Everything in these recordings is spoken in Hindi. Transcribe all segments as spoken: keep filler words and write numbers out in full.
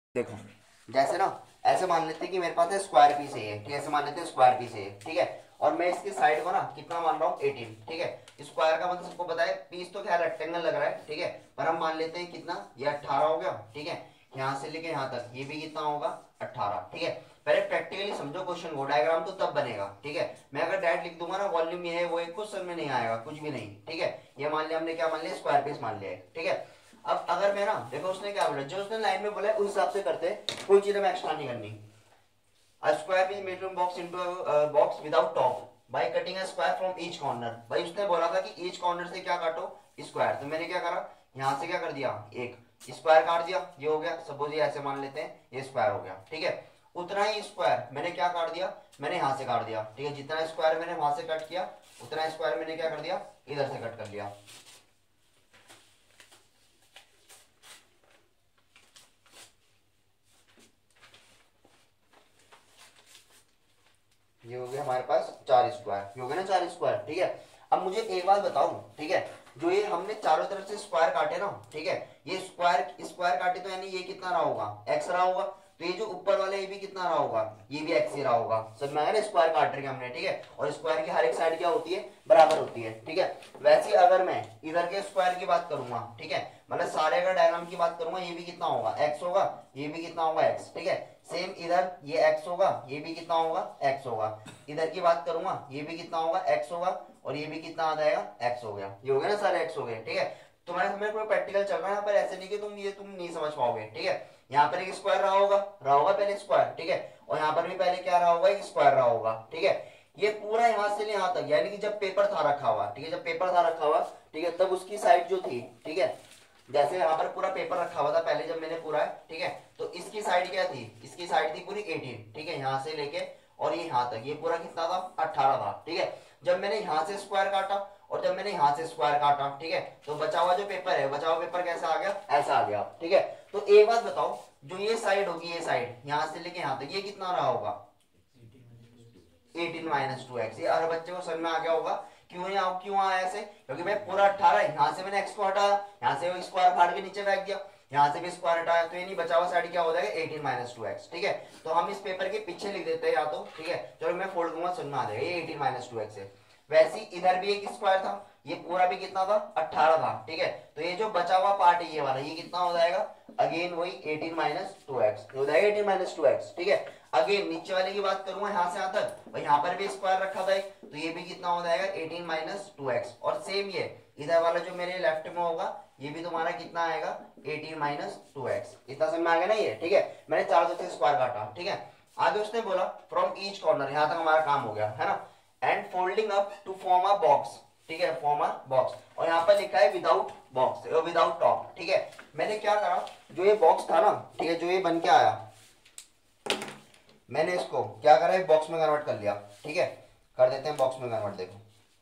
देखो, जैसे ना ऐसे मान लेते हैं कि मेरे पास है स्क्वायर पीस है, ठीक है, ऐसे मान लेते हैं स्क्वायर पीस है, ठीक है, और मैं इसकी साइड को ना कितना मान रहा हूँ अठारह, ठीक है। स्क्वायर का मतलब सबको पता है, पीस तो खैर रेक्टेंगल लग रहा है, ठीक है, पर हम मान लेते हैं कितना, ये अठारह हो गया, ठीक है। यहाँ से लेके यहाँ तक ये भी कितना होगा, अठारह, ठीक है। पहले प्रैक्टिकली समझो क्वेश्चन को, डायग्राम तो तब बनेगा, ठीक है। मैं अगर डायरेक्ट लिख दूंगा ना वॉल्यूम ये है वो एक क्वेश्चन में नहीं आएगा, कुछ भी नहीं, ठीक है। ये मान लिया हमने, क्या मान लिया, स्क्वायर पीस मान लिया है, ठीक है। अब अगर मैं ना, देखो उसने क्या बोला, जो उसने लाइन में बोला है उस हिसाब से करते हैं, कोई चीज हमें एक्स्ट्रा नहीं करनी। A square is made from box into a uh, box without top by cutting a square from each corner। भाई उसने बोला था कि each corner से क्या काटो, स्क्वायर। तो मैंने क्या करा, यहाँ से क्या कर दिया, एक स्क्वायर काट दिया, ये हो गया। सपोज ये ऐसे मान लेते हैं, ये स्क्वायर हो गया, ठीक है। उतना ही स्क्वायर मैंने क्या काट दिया, मैंने यहाँ से काट दिया, ठीक है। जितना स्क्वायर मैंने वहां से कट किया, उतना स्क्वायर मैंने क्या कर दिया, इधर से कट कर लिया। ये हो गया हमारे पास चार स्क्वायर, ये हो गया ना चार स्क्वायर, ठीक है। अब मुझे एक बात बताओ, ठीक है, जो ये हमने चारों तरफ से स्क्वायर काटे ना, ठीक है, ये स्क्वायर स्क्वायर काटे तो यानी ये कितना रहा होगा, एक्स रहा होगा। तो ये जो ऊपर वाला ये भी कितना रहा होगा, ये भी एक्स ही रहा होगा। समझ में आया ना, स्क्वायर काट रहे हैं हमने, ठीक है। और स्क्वायर की हर एक साइड क्या होती है, बराबर होती है, ठीक है। वैसे अगर मैं इधर के स्क्वायर की बात करूंगा, ठीक है, मतलब सारे अगर डायग्राम की बात करूंगा, ये भी कितना होगा, एक्स होगा, ये भी कितना होगा, एक्स, ठीक है। सेम इधर ये x होगा, ये भी कितना होगा, x होगा। इधर की बात करूंगा, ये भी कितना होगा, x होगा, और ये भी कितना आ जाएगा, x हो गया। ये हो गया ना, सारे x हो गए, ठीक है। तुम्हारे समय कोई प्रैक्टिकल चल रहा है यहाँ पर, ऐसे नहीं कि तुम ये तुम नहीं समझ पाओगे, ठीक है। यहाँ पर एक स्क्वायर रहा होगा, रहा होगा पहले स्क्वायर, ठीक है, और यहाँ पर भी पहले क्या रहा होगा, एक स्क्वायर रहा होगा, ठीक है। ये पूरा यहाँ से यहाँ तक, यानी कि जब पेपर था रखा हुआ, ठीक है, जब पेपर था रखा हुआ, ठीक है, तब उसकी साइड जो थी, ठीक है, जैसे यहाँ पर पूरा पेपर रखा हुआ था पहले जब मैंने पूरा, ठीक है, तो इसकी साइड क्या थी, इसकी साइड थी पूरी अठारह, ठीक है, यहाँ से लेके और ये यहाँ तक, ये पूरा कितना था, अठारह था, ठीक है। जब मैंने यहाँ से स्क्वायर काटा और जब मैंने यहाँ से स्क्वायर काटा, ठीक है, तो बचा हुआ जो पेपर है, बचा हुआ पेपर कैसा आ गया, ऐसा आ गया, ठीक है। तो एक बात बताओ, जो ये साइड होगी, ये साइड यहाँ से लेके यहाँ तक, ये कितना रहा होगा, अठारह माइनस टू एक्स। ये हर बच्चे को समझ में आ गया होगा क्यों यहाँ क्यों आया ऐसे, क्योंकि मैं पूरा अठारह यहाँ से मैंने एक्स को हटाया, यहाँ से स्क्वायर फाड़ के नीचे फेंक दिया, यहाँ से भी स्क्वायर हटाया, तो ये नहीं बचा हुआ साइड क्या हो जाएगा, अठारह माइनस टू एक्स, ठीक है। तो हम इस पेपर के पीछे लिख देते हैं या तो, ठीक है, चलो मैं फोल्ड दूंगा, समझ में आ जाएगा, ये अठारह माइनस टू एक्स है। वैसे ही इधर भी एक स्क्वायर था, ये पूरा भी कितना था, अठारह था, ठीक है। तो ये जो बचा हुआ पार्ट है ये वाला, ये कितना हो जाएगा, अगेन वही अठारह माइनस टू एक्स हो जाएगा, अठारह माइनस टू एक्स, ठीक है। अगेन नीचे वाले की बात करूंगा, यहाँ से यहाँ तक, और यहाँ पर भी स्क्वायर रखा था एक, तो ये भी कितना हो जाएगा, अठारह माइनस टू एक्स। और सेम ये इधर वाला जो मेरे लेफ्ट में होगा, ये भी तुम्हारा कितना आएगा, अठारह माइनस टू एक्स। इतना समझ में आ गया ना ये, ठीक है। मैंने चारों तरफ से स्क्वायर काटा, ठीक है। आगे उसने बोला फ्रॉम ईच कॉर्नर, यहाँ तक हमारा काम हो गया है ना, and folding up to form a box, ठीक है, फॉर्म अ बॉक्स। और यहाँ पर लिखा है विदाउट बॉक्स, विदाउट टॉप, ठीक है। मैंने क्या करा, जो ये बॉक्स था ना, ठीक है, जो ये बन के आया, मैंने इसको क्या करा, एक बॉक्स में कन्वर्ट कर लिया, ठीक है। कर देते हैं बॉक्स में कन्वर्ट, देखो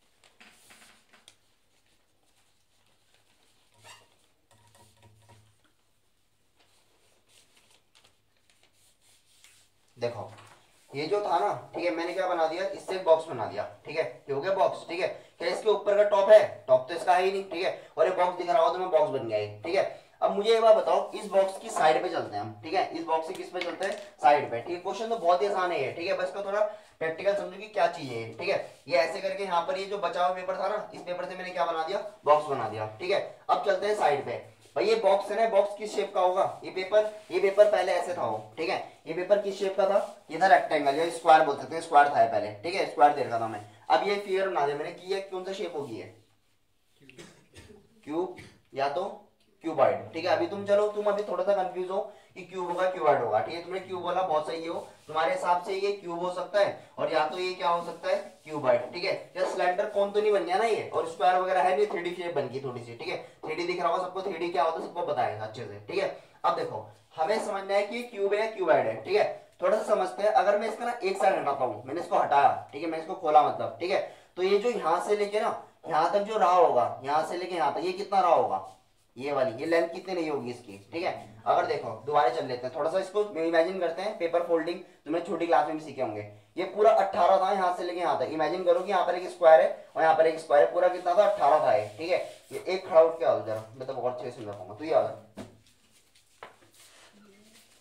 देखो ये जो था ना, ठीक है, मैंने क्या बना दिया, इससे एक बॉक्स बना दिया, ठीक है, ये हो गया बॉक्स, ठीक है। क्या इसके ऊपर का टॉप है, टॉप तो इसका है ही नहीं, ठीक है, और ये बॉक्स दिख रहा हो तो मैं बॉक्स बन गया, ठीक है। अब मुझे एक बात बताओ, इस बॉक्स की साइड पे चलते हैं हम, ठीक है, इस बॉक्स से किस पे चलते हैं, साइड पे, ठीक है। क्वेश्चन तो बहुत ही आसान है, ठीक है, बस इसका थोड़ा प्रैक्टिकल समझो कि क्या चीज है, ठीक है। ये ऐसे करके यहाँ पर ये जो बचा हुआ पेपर था ना, इस पेपर से मैंने क्या बना दिया, बॉक्स बना दिया, ठीक है। अब चलते हैं साइड पे। भाई ये बॉक्स है ना, बॉक्स किस शेप का होगा, ये पेपर ये पेपर पहले ऐसे था हो, ठीक है। ये पेपर किस शेप का था, ये था रेक्टेंगल या स्क्वायर बोल सकते हैं, स्क्वायर था पहले, ठीक है, स्क्वायर दे रखा था मैं। अब ये फिगर बना दिया मैंने कि ये कौन सा शेप होगी, है क्यूब या तो क्यूबॉइड, ठीक है। अभी तुम चलो, तुम अभी थोड़ा सा कंफ्यूज हो कि क्यूब होगा क्यूबॉइड होगा, ठीक है। तुमने क्यूब बोला, बहुत सही हो, तुम्हारे हिसाब से ये क्यूब हो सकता है, और या तो ये क्या हो सकता है, क्यूबॉइड, ठीक है। या सिलेंडर कौन तो नहीं बन गया ना ये, और स्क्वायर वगैरह है नहीं, थ्री डी शेप बन गई थोड़ी सी, ठीक है। थ्री डी दिख रहा होगा सबको, थ्री डी क्या होता है सबको बताएगा अच्छे से, ठीक है। अब देखो हमें समझना है कि क्यूब है या क्यूबॉइड है, ठीक है। थोड़ा सा समझते हैं, अगर मैं इसका ना एक साइड हटाता हूँ, मैंने इसको हटाया, ठीक है, मैं इसको खोला मतलब, ठीक है, तो ये जो यहाँ से लेके ना यहाँ तक जो रहा होगा, यहाँ से लेके यहाँ तक ये कितना रहा होगा, ये वाली ये लेंथ कितनी नहीं होगी इसकी, ठीक है। अगर देखो दोबारा चल लेते हैं, थोड़ा सा इसको इमेजिन करते हैं, पेपर फोल्डिंग तुमने छोटी क्लास में भी सीखे होंगे। ये पूरा अठारह था यहाँ से लेके यहाँ तक, इमेजिन करो कि यहाँ पर एक स्क्वायर है और यहाँ पर एक स्क्वायर है, पूरा कितना था, अठारह था, ठीक है। ये एक खड़ा उठ के आओ जरा, मैं तो बहुत अच्छे से समझा पाऊंगा, तो ये आ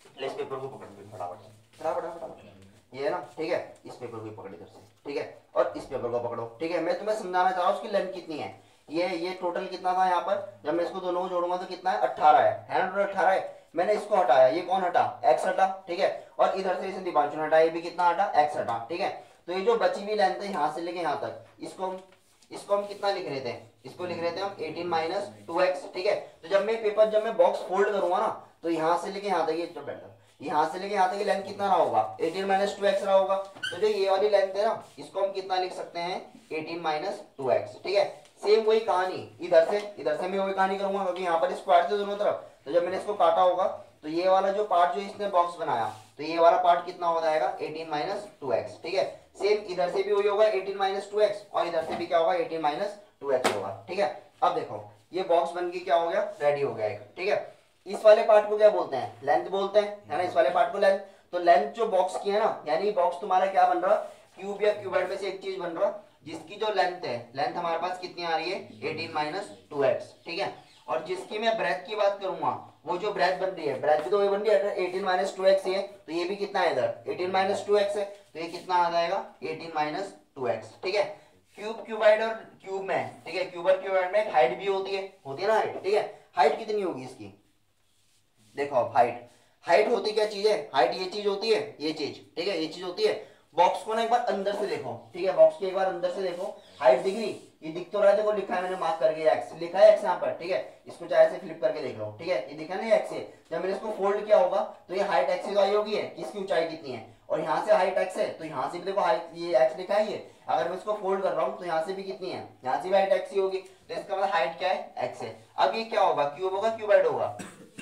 पेपर को पकड़ लो फटाफट फटाफट फटाफट, ये है ना, ठीक है, इस पेपर को पकड़ इधर से, ठीक है, और इस पेपर को पकड़ो, ठीक है। मैं तुम्हें समझाना चाह रहा हूँ उसकी लेंथ कितनी है। ये ये टोटल कितना था यहाँ पर, जब मैं इसको दोनों को जोड़ूंगा तो कितना है, अट्ठारह है, है ना, अट्ठारह है। मैंने इसको हटाया, ये कौन हटा, एक्स हटा, ठीक है, और इधर से इसे दीपांशु ने हटाया, ये भी कितना हटा, एक्स हटा, ठीक है। तो ये जो बची हुई लेंथ है यहाँ से लेके यहाँ तक, इसको हम इसको हम कितना लिख रहे थे, इसको लिख रहे थे हम एटीन माइनस टू एक्स, ठीक है। तो जब मैं पेपर जब मैं बॉक्स फोल्ड करूंगा ना, तो यहाँ से लेके यहाँ तक, ये तो बेटर, यहाँ से लेके यहाँ तक लेंथ कितना रहा होगा, एटीन माइनस टू एक्स रहा होगा। तो जो ये वाली लेंथ है ना, इसको हम कितना लिख सकते हैं, एटीन माइनस टू एक्स, ठीक है। सेम वही कहानी इधर से, इधर से मैं वही कहानी करूंगा, क्योंकि यहाँ पर स्क्वायर थे दोनों तरफ। तो जब मैंने इसको काटा होगा, तो ये वाला जो पार्ट जो इसने बॉक्स बनाया, तो ये वाला पार्ट कितना हो जाएगा, एटीन माइनस टू एक्स, ठीक है। सेम इधर से भी वही होगा एटीन माइनस टू एक्स, और इधर से भी क्या होगा, एटीन माइनस टू एक्स होगा, ठीक है। अब देखो ये बॉक्स बन के क्या हो गया, रेडी हो गया एक, ठीक है। इस वाले पार्ट को क्या बोलते हैं, लेंथ बोलते हैं, है ना, इस वाले पार्ट को लेंथ। तो लेंथ जो बॉक्स की है ना, यानी बॉक्स तुम्हारा क्या बन रहा, क्यूब या क्यूबॉइड में से एक चीज बन रहा, जिसकी जो लेंथ है, लेंथ हमारे पास कितनी आ रही है, एटीन माइनस टू एक्स, ठीक है। और जिसकी मैं ब्रेथ की बात करूंगा, वो जो ब्रेथ बन रही है, ब्रेथ भी तो वही बन रही है, एटीन माइनस टू एक्स है, तो ये भी कितना है इधर, एटीन माइनस टू एक्स है, तो ये कितना आ जाएगा, एटीन माइनस टू एक्स, ठीक है। क्यूब क्यूबाइड और क्यूब में, ठीक है, क्यूब और क्यूबाइड में हाइट भी होती है, होती है ना हाइट, ठीक है। हाइट कितनी होगी इसकी, देखो अब हाइट, हाइट होती क्या चीज है, हाइट ये चीज होती है, ये चीज, ठीक है, ये चीज होती है। बॉक्स को ना एक बार अंदर से देखो, ठीक है, बॉक्स के एक बार अंदर से देखो, हाइट दिख रही, ये दिख तो रहा है, देखो लिखा है मैंने मार्क करके एक्स, लिखा है एक्स यहाँ पर, ठीक है। इसको चाहे से फ्लिप करके देख लो, ठीक है, ये दिखा ना एक्स है। जब मैंने इसको फोल्ड किया होगा, तो ये हाइट एक्स तो आई होगी है, इसकी ऊंचाई कितनी है, और यहाँ से हाइट एक्स है, तो यहाँ से भी देखो हाइट, ये एक्स लिखा है, ये अगर मैं इसको फोल्ड कर रहा हूँ, तो यहाँ से भी कितनी है, यहाँ से भी हाइट एक्स ही होगी, तो इसका मतलब हाइट क्या है, एक्स है। अब ये क्या होगा, क्यूब होगा क्यूबाइड होगा,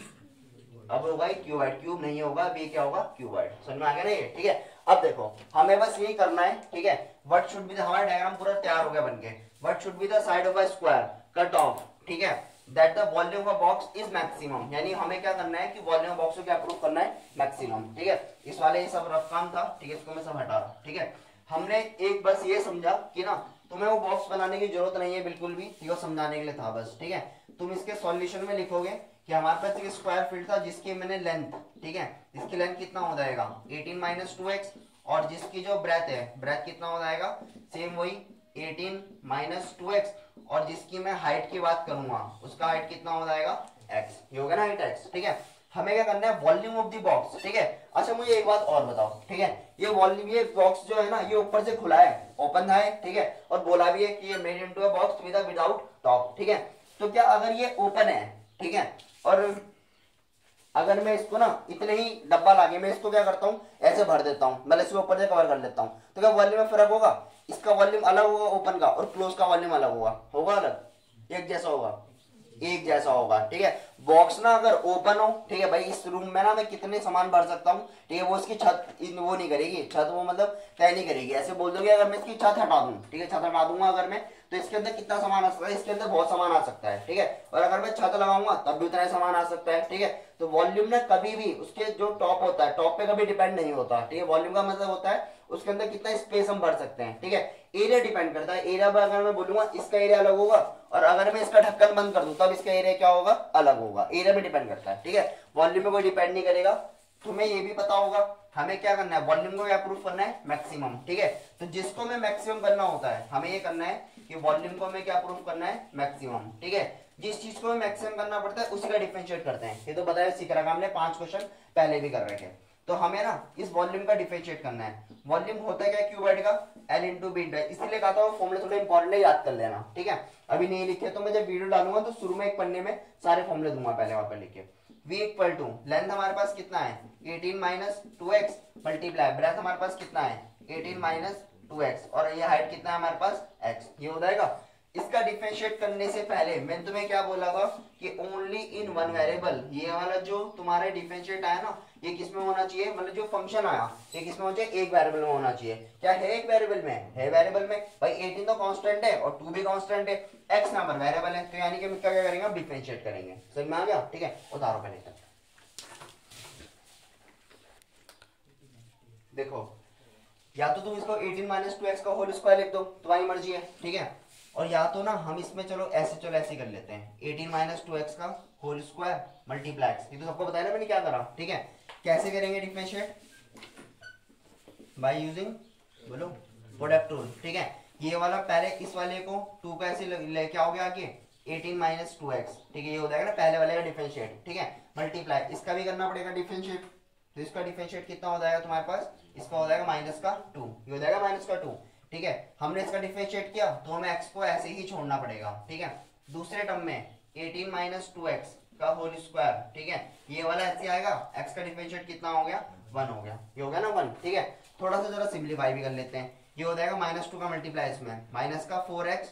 अब होगा क्यूबाइड, क्यूब नहीं होगा, अब ये क्या होगा, क्यूबाइड। समझ में आ गया ना ये, ठीक है। अब देखो हमें बस यही करना है, ठीक है, व्हाट शुड बी द, हमारा डायग्राम पूरा तैयार हो गया बनके, what should be the side of a square cut off, ठीक है, that the volume of box is maximum, यानी हमें क्या करना है कि वॉल्यूम ऑफ बॉक्स को क्या प्रूव करना है, मैक्सिमम, ठीक है। इस वाले ये सब रफ काम था, ठीक है, इसको मैं सब हटा रहा हूं, ठीक है। हमने एक बस ये समझा कि ना तुम्हें वो बॉक्स बनाने की जरूरत नहीं है बिल्कुल भी, ठीक है, समझाने के लिए था बस, ठीक है। तुम इसके सॉल्यूशन में लिखोगे कि हमारे पास एक स्क्वायर फील्ड था जिसकी मैंने लेंथ, ठीक है, इसकी लेंथ कितना हो जाएगा, एटीन माइनस टू एक्स, और जिसकी जो ब्रेथ है, ब्रेथ कितना हो जाएगा, सेम वही एटीन माइनस टू एक्स, और जिसकी मैं हाइट की बात करूंगा, उसका हाइट कितना हो जाएगा, एक्स, ये होगा ना हाइट एक्स, ठीक है। हमें क्या करना है, वॉल्यूम ऑफ द बॉक्स, ठीक है। अच्छा मुझे एक बात और बताओ, ठीक है, ये वॉल्यूम, ये बॉक्स जो है ना, ये ऊपर से खुला है, ओपन है, ठीक है, और बोला भी है कि ये made into a box with without top, ठीक है। तो क्या अगर ये ओपन है, ठीक है, और अगर मैं इसको ना इतने ही डब्बा लाके मैं इसको क्या करता हूँ, ऐसे भर देता हूँ, मतलब इसको ऊपर से कवर कर लेता हूँ, तो क्या वॉल्यूम में फर्क होगा, इसका वॉल्यूम अलग होगा ओपन का, और क्लोज का वॉल्यूम अलग होगा, होगा अलग, एक जैसा होगा, एक जैसा होगा, ठीक है। बॉक्स ना अगर ओपन हो, ठीक है भाई, इस रूम में ना मैं कितने सामान भर सकता हूँ, ठीक है, वो इसकी छत वो नहीं करेगी, छत वो मतलब तय नहीं करेगी। ऐसे बोल दोगे अगर मैं इसकी छत हटा दूं, ठीक है, छत हटा दूंगा अगर मैं, तो इसके अंदर कितना सामान आ सकता है, इसके अंदर बहुत सामान आ सकता है, ठीक है। और अगर मैं छत लगाऊंगा तब भी उतना सामान आ सकता है, ठीक है। तो वॉल्यूम ना कभी भी उसके जो टॉप होता है, टॉप पे कभी डिपेंड नहीं होता, ठीक है। वॉल्यूम का मतलब होता है उसके अंदर कितना स्पेस हम भर सकते हैं, ठीक है। एरिया डिपेंड करता है, एरिया पर अगर मैं बोलूंगा इसका एरिया अलग होगा, और अगर मैं इसका ढक्कन बंद कर दूं तब इसका एरिया क्या होगा, अलग होगा, एरिया में डिपेंड करता है, ठीक है। वॉल्यूम में कोई डिपेंड नहीं करेगा। तुम्हें ये भी पता होगा हमें क्या करना है, वॉल्यूम को क्या प्रूफ करना है, मैक्सिमम, ठीक है। तो जिसको मैं मैक्सिमम करना होता है, हमें ये करना है कि वॉल्यूम को हमें क्या प्रूफ करना है, मैक्सिमम, ठीक है। जिस चीज को मैक्सिमम करना पड़ता है उसी का डिफरेंशिएट करते हैं, ये तो बताया सीख रखा हमने, पांच क्वेश्चन पहले भी कर रखे थे। तो हमें ना इस वॉल्यूम का डिफरेंशिएट करना है। वॉल्यूम होता है क्या, क्यूबाइड का एल इंटू बी इंटू, इसलिए कहा था वो फॉर्मूले थोड़े इंपॉर्टेंट है, याद कर लेना, ठीक है। अभी नहीं लिखे तो मैं जब वीडियो डालूंगा तो शुरू में एक पन्ने में सारे फॉर्मूले दूंगा, पहले वहां पर लिखे। v इक्वल टू लेंथ हमारे पास कितना है, eighteen minus two x multiply breadth हमारे पास कितना है, एटीन माइनस टू एक्स, और ये हाइट कितना है हमारे पास, x, ये हो जाएगा। इसका डिफरेंशिएट करने से पहले मैंने तुम्हें क्या बोला था कि ओनली इन वन वेरिएबल, ये वाला जो तुम्हारे डिफरेंशिएट आया ना, ये किसमें होना चाहिए, मतलब जो फंक्शन आया ये किसमें होना चाहिए, एक वेरिएबल में होना चाहिए। क्या है, एक वेरिएबल में है, वेरिएबल में भाई एटीन तो कांस्टेंट है और टू भी कांस्टेंट है, x नंबर वेरिएबल है, तो यानी कि हम क्या क्या करेंगे, डिफरेंशिएट करेंगे। समझ में आ गया, ठीक है। उतारो पहले तक, देखो या तो तुम इसको एटीन माइनस टू एक्स का होल स्क्वायर लिख दो, तुम्हारी मर्जी है, ठीक है। और या तो ना हम इसमें चलो ऐसे चलो ऐसे कर लेते हैं, एटीन माइनस टू एक्स का होल स्क्वायर मल्टीप्लाई एक्स, ये तो सबको बताया ना मैंने क्या करा, ठीक है। कैसे करेंगे डिफरेंशिएट? बाय यूजिंग, बोलो, प्रोडक्ट रूल। ठीक है, ये वाला पहले इस वाले को टू का ऐसे ले क्या हो गया आगे एटीन माइनस टू एक्स। ठीक है, ये हो जाएगा ना पहले वाले का डिफरेंशिएट। ठीक है, मल्टीप्लाई इसका भी करना पड़ेगा डिफरेंशिएट। तो इसका डिफरेंशिएट कितना हो जाएगा तुम्हारे पास? इसका हो जाएगा माइनस का टू, ये हो जाएगा माइनस का टू। ठीक है, हमने इसका डिफरेंशिएट किया तो हमें एक्स को ऐसे ही छोड़ना पड़ेगा। ठीक है, दूसरे टर्म में एटीन माइनस टू एक्स का होल स्क्वायर। ठीक है, ये वाला ऐसे आएगा, एक्स का डिफरेंशिएट कितना हो गया? वन हो गया, ये हो गया ना वन। ठीक है, थोड़ा सा जरा सिंप्लीफाई भी कर लेते हैं। ये हो जाएगा माइनस टू का मल्टीप्लाई इसमें माइनस का four x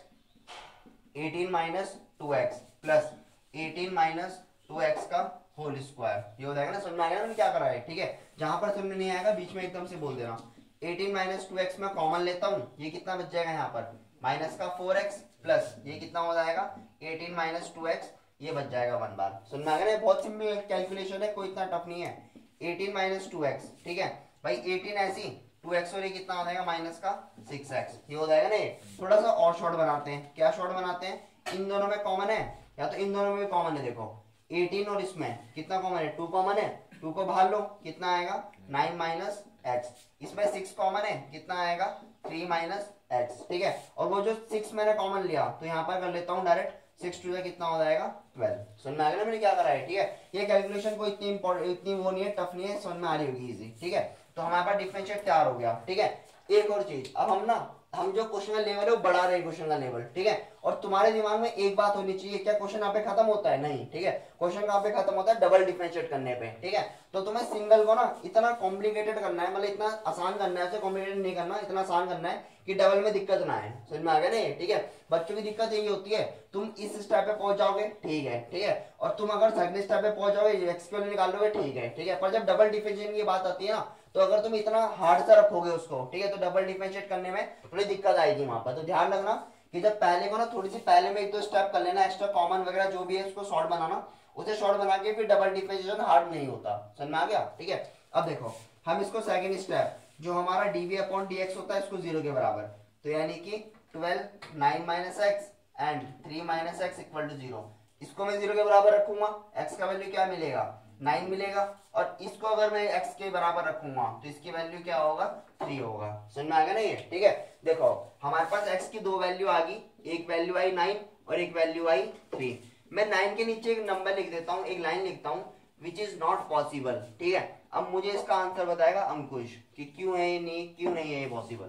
eighteen minus two x plus eighteen minus two x का होल स्क्वायर। ये हो जाएगा ना, समझ में आ गया ना मैंने क्या करा है? ठीक है, जहां पर समझ में नहीं आएगा बीच में एकदम से बोल देना। एटीन माइनस टू एक्स में कॉमन लेता हूँ, ये कितना बच जाएगा यहाँ पर? माइनस का फोर एक्स प्लस ये कितना हो जाएगा? एटीन माइनस टू एक्स, ये बच जाएगा वन बार। समझ में आ गया ना, बहुत सिंपल कैलकुलेशन है, कोई इतना टफ नहीं है। एटीन माइनस टू एक्स, ठीक है भाई, एटीन ऐसी टू एक्स और ये कितना हो जाएगा? माइनस का सिक्स एक्स, ये हो जाएगा ना। ये थोड़ा सा और शॉर्ट बनाते हैं। क्या शॉर्ट बनाते हैं? इन दोनों में कॉमन है या तो इन दोनों में कॉमन है। देखो एटीन और इसमें कितना कॉमन है? टू कॉमन है, टू को बाहर लो, कितना आएगा? Nine minus x. इसमें सिक्स कॉमन है, कितना आएगा? Three minus x. ठीक है, और वो जो सिक्स मैंने कॉमन लिया तो यहाँ पर कर लेता हूँ डायरेक्ट, सिक्स टू कितना हो जाएगा? ट्वेल्व। समझ में आ गया ना मैंने क्या करा है? ठीक है, ये कैलकुलेशन को इतनी इंपॉर्टेंट इतनी वो नहीं है, टफ नहीं है, समझ में आ रही होगी इजी। ठीक है, तो हमारे पास डिफरेंशिएट तैयार हो गया। ठीक है, एक और चीज, अब हम ना हम जो क्वेश्चन का लेवल है वो बढ़ा रहे हैं क्वेश्चन का लेवल। ठीक है, और तुम्हारे दिमाग में एक बात होनी चाहिए, क्या क्वेश्चन यहाँ पे खत्म होता है? नहीं। ठीक है, क्वेश्चन कहाँ पे खत्म होता है? डबल डिफरेंशिएट करने पे। ठीक है, तो तुम्हें सिंगल को ना इतना कॉम्प्लिकेटेड करना है, मतलब इतना आसान करना है, उसे कॉम्प्लिकेटेड नहीं करना, इतना आसान करना है कि डबल में दिक्कत ना आए। समझ में आ गया ना? ठीक है, बच्चों की दिक्कत यही होती है, तुम इस स्टेप पे पहुंच जाओगे, ठीक है, ठीक है, और तुम अगर सेकंड स्टेप पे पहुंच जाओगे, एक्स की वैल्यू निकाल लोगे, ठीक है, ठीक है, पर जब डबल डिफरेंशिएशन की बात आती है ना, तो अगर तुम इतना हार्ड सा रखोगे उसको, ठीक है, तो डबल डिफरेंशिएट करने में थोड़ी दिक्कत आएगी वहां पर। तो ध्यान रखना कि जब पहले को ना थोड़ी सी पहले में एक दो स्टेप कर लेना, एक्स्ट्रा कॉमन वगैरह जो भी है उसको शॉर्ट बनाना, उसे शॉर्ट बना के फिर डबल डिफरेंशिएशन हार्ड नहीं होता। समझ में आ गया? ठीक है, अब देखो हम इसको सेकंड स्टेप जो हमारा डीवी अपॉन डीएक्स होता है इसको जीरो के बराबर, तो यानी कि twelve nine minus x and three minus x equal to zero, इसको मैं जीरो के बराबर रखूंगा, एक्स का वैल्यू क्या मिलेगा? नाइन मिलेगा, और इसको अगर मैं x के बराबर रखूंगा तो इसकी वैल्यू क्या होगा? थ्री होगा। समझ में आ गया ना ये? ठीक है, देखो हमारे पास x की दो वैल्यू आ गई, एक वैल्यू आई नाइन और एक वैल्यू आई थ्री। मैं नाइन के नीचे एक नंबर लिख देता हूँ, एक लाइन लिखता हूँ, विच इज नॉट पॉसिबल। ठीक है, अब मुझे इसका आंसर बताएगा अंकुश कि क्यों है ये नहीं, क्यों नहीं है ये पॉसिबल,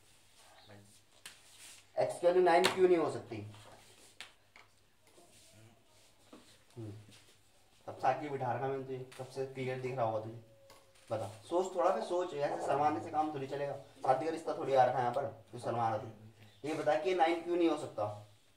x की वैल्यू नाइन क्यों नहीं हो सकती? तब से आके बिठा रखा मैंने तुझे, तब से पीरियड दिख रहा होगा तुझे, बता, सोच थोड़ा, फिर सोच, ऐसे शर्माने से काम थोड़ी चलेगा, शादी का रिश्ता थोड़ी आ रखा है यहाँ पर, तू शर्मा रहा तू, ये बता कि नाइन क्यों नहीं हो सकता?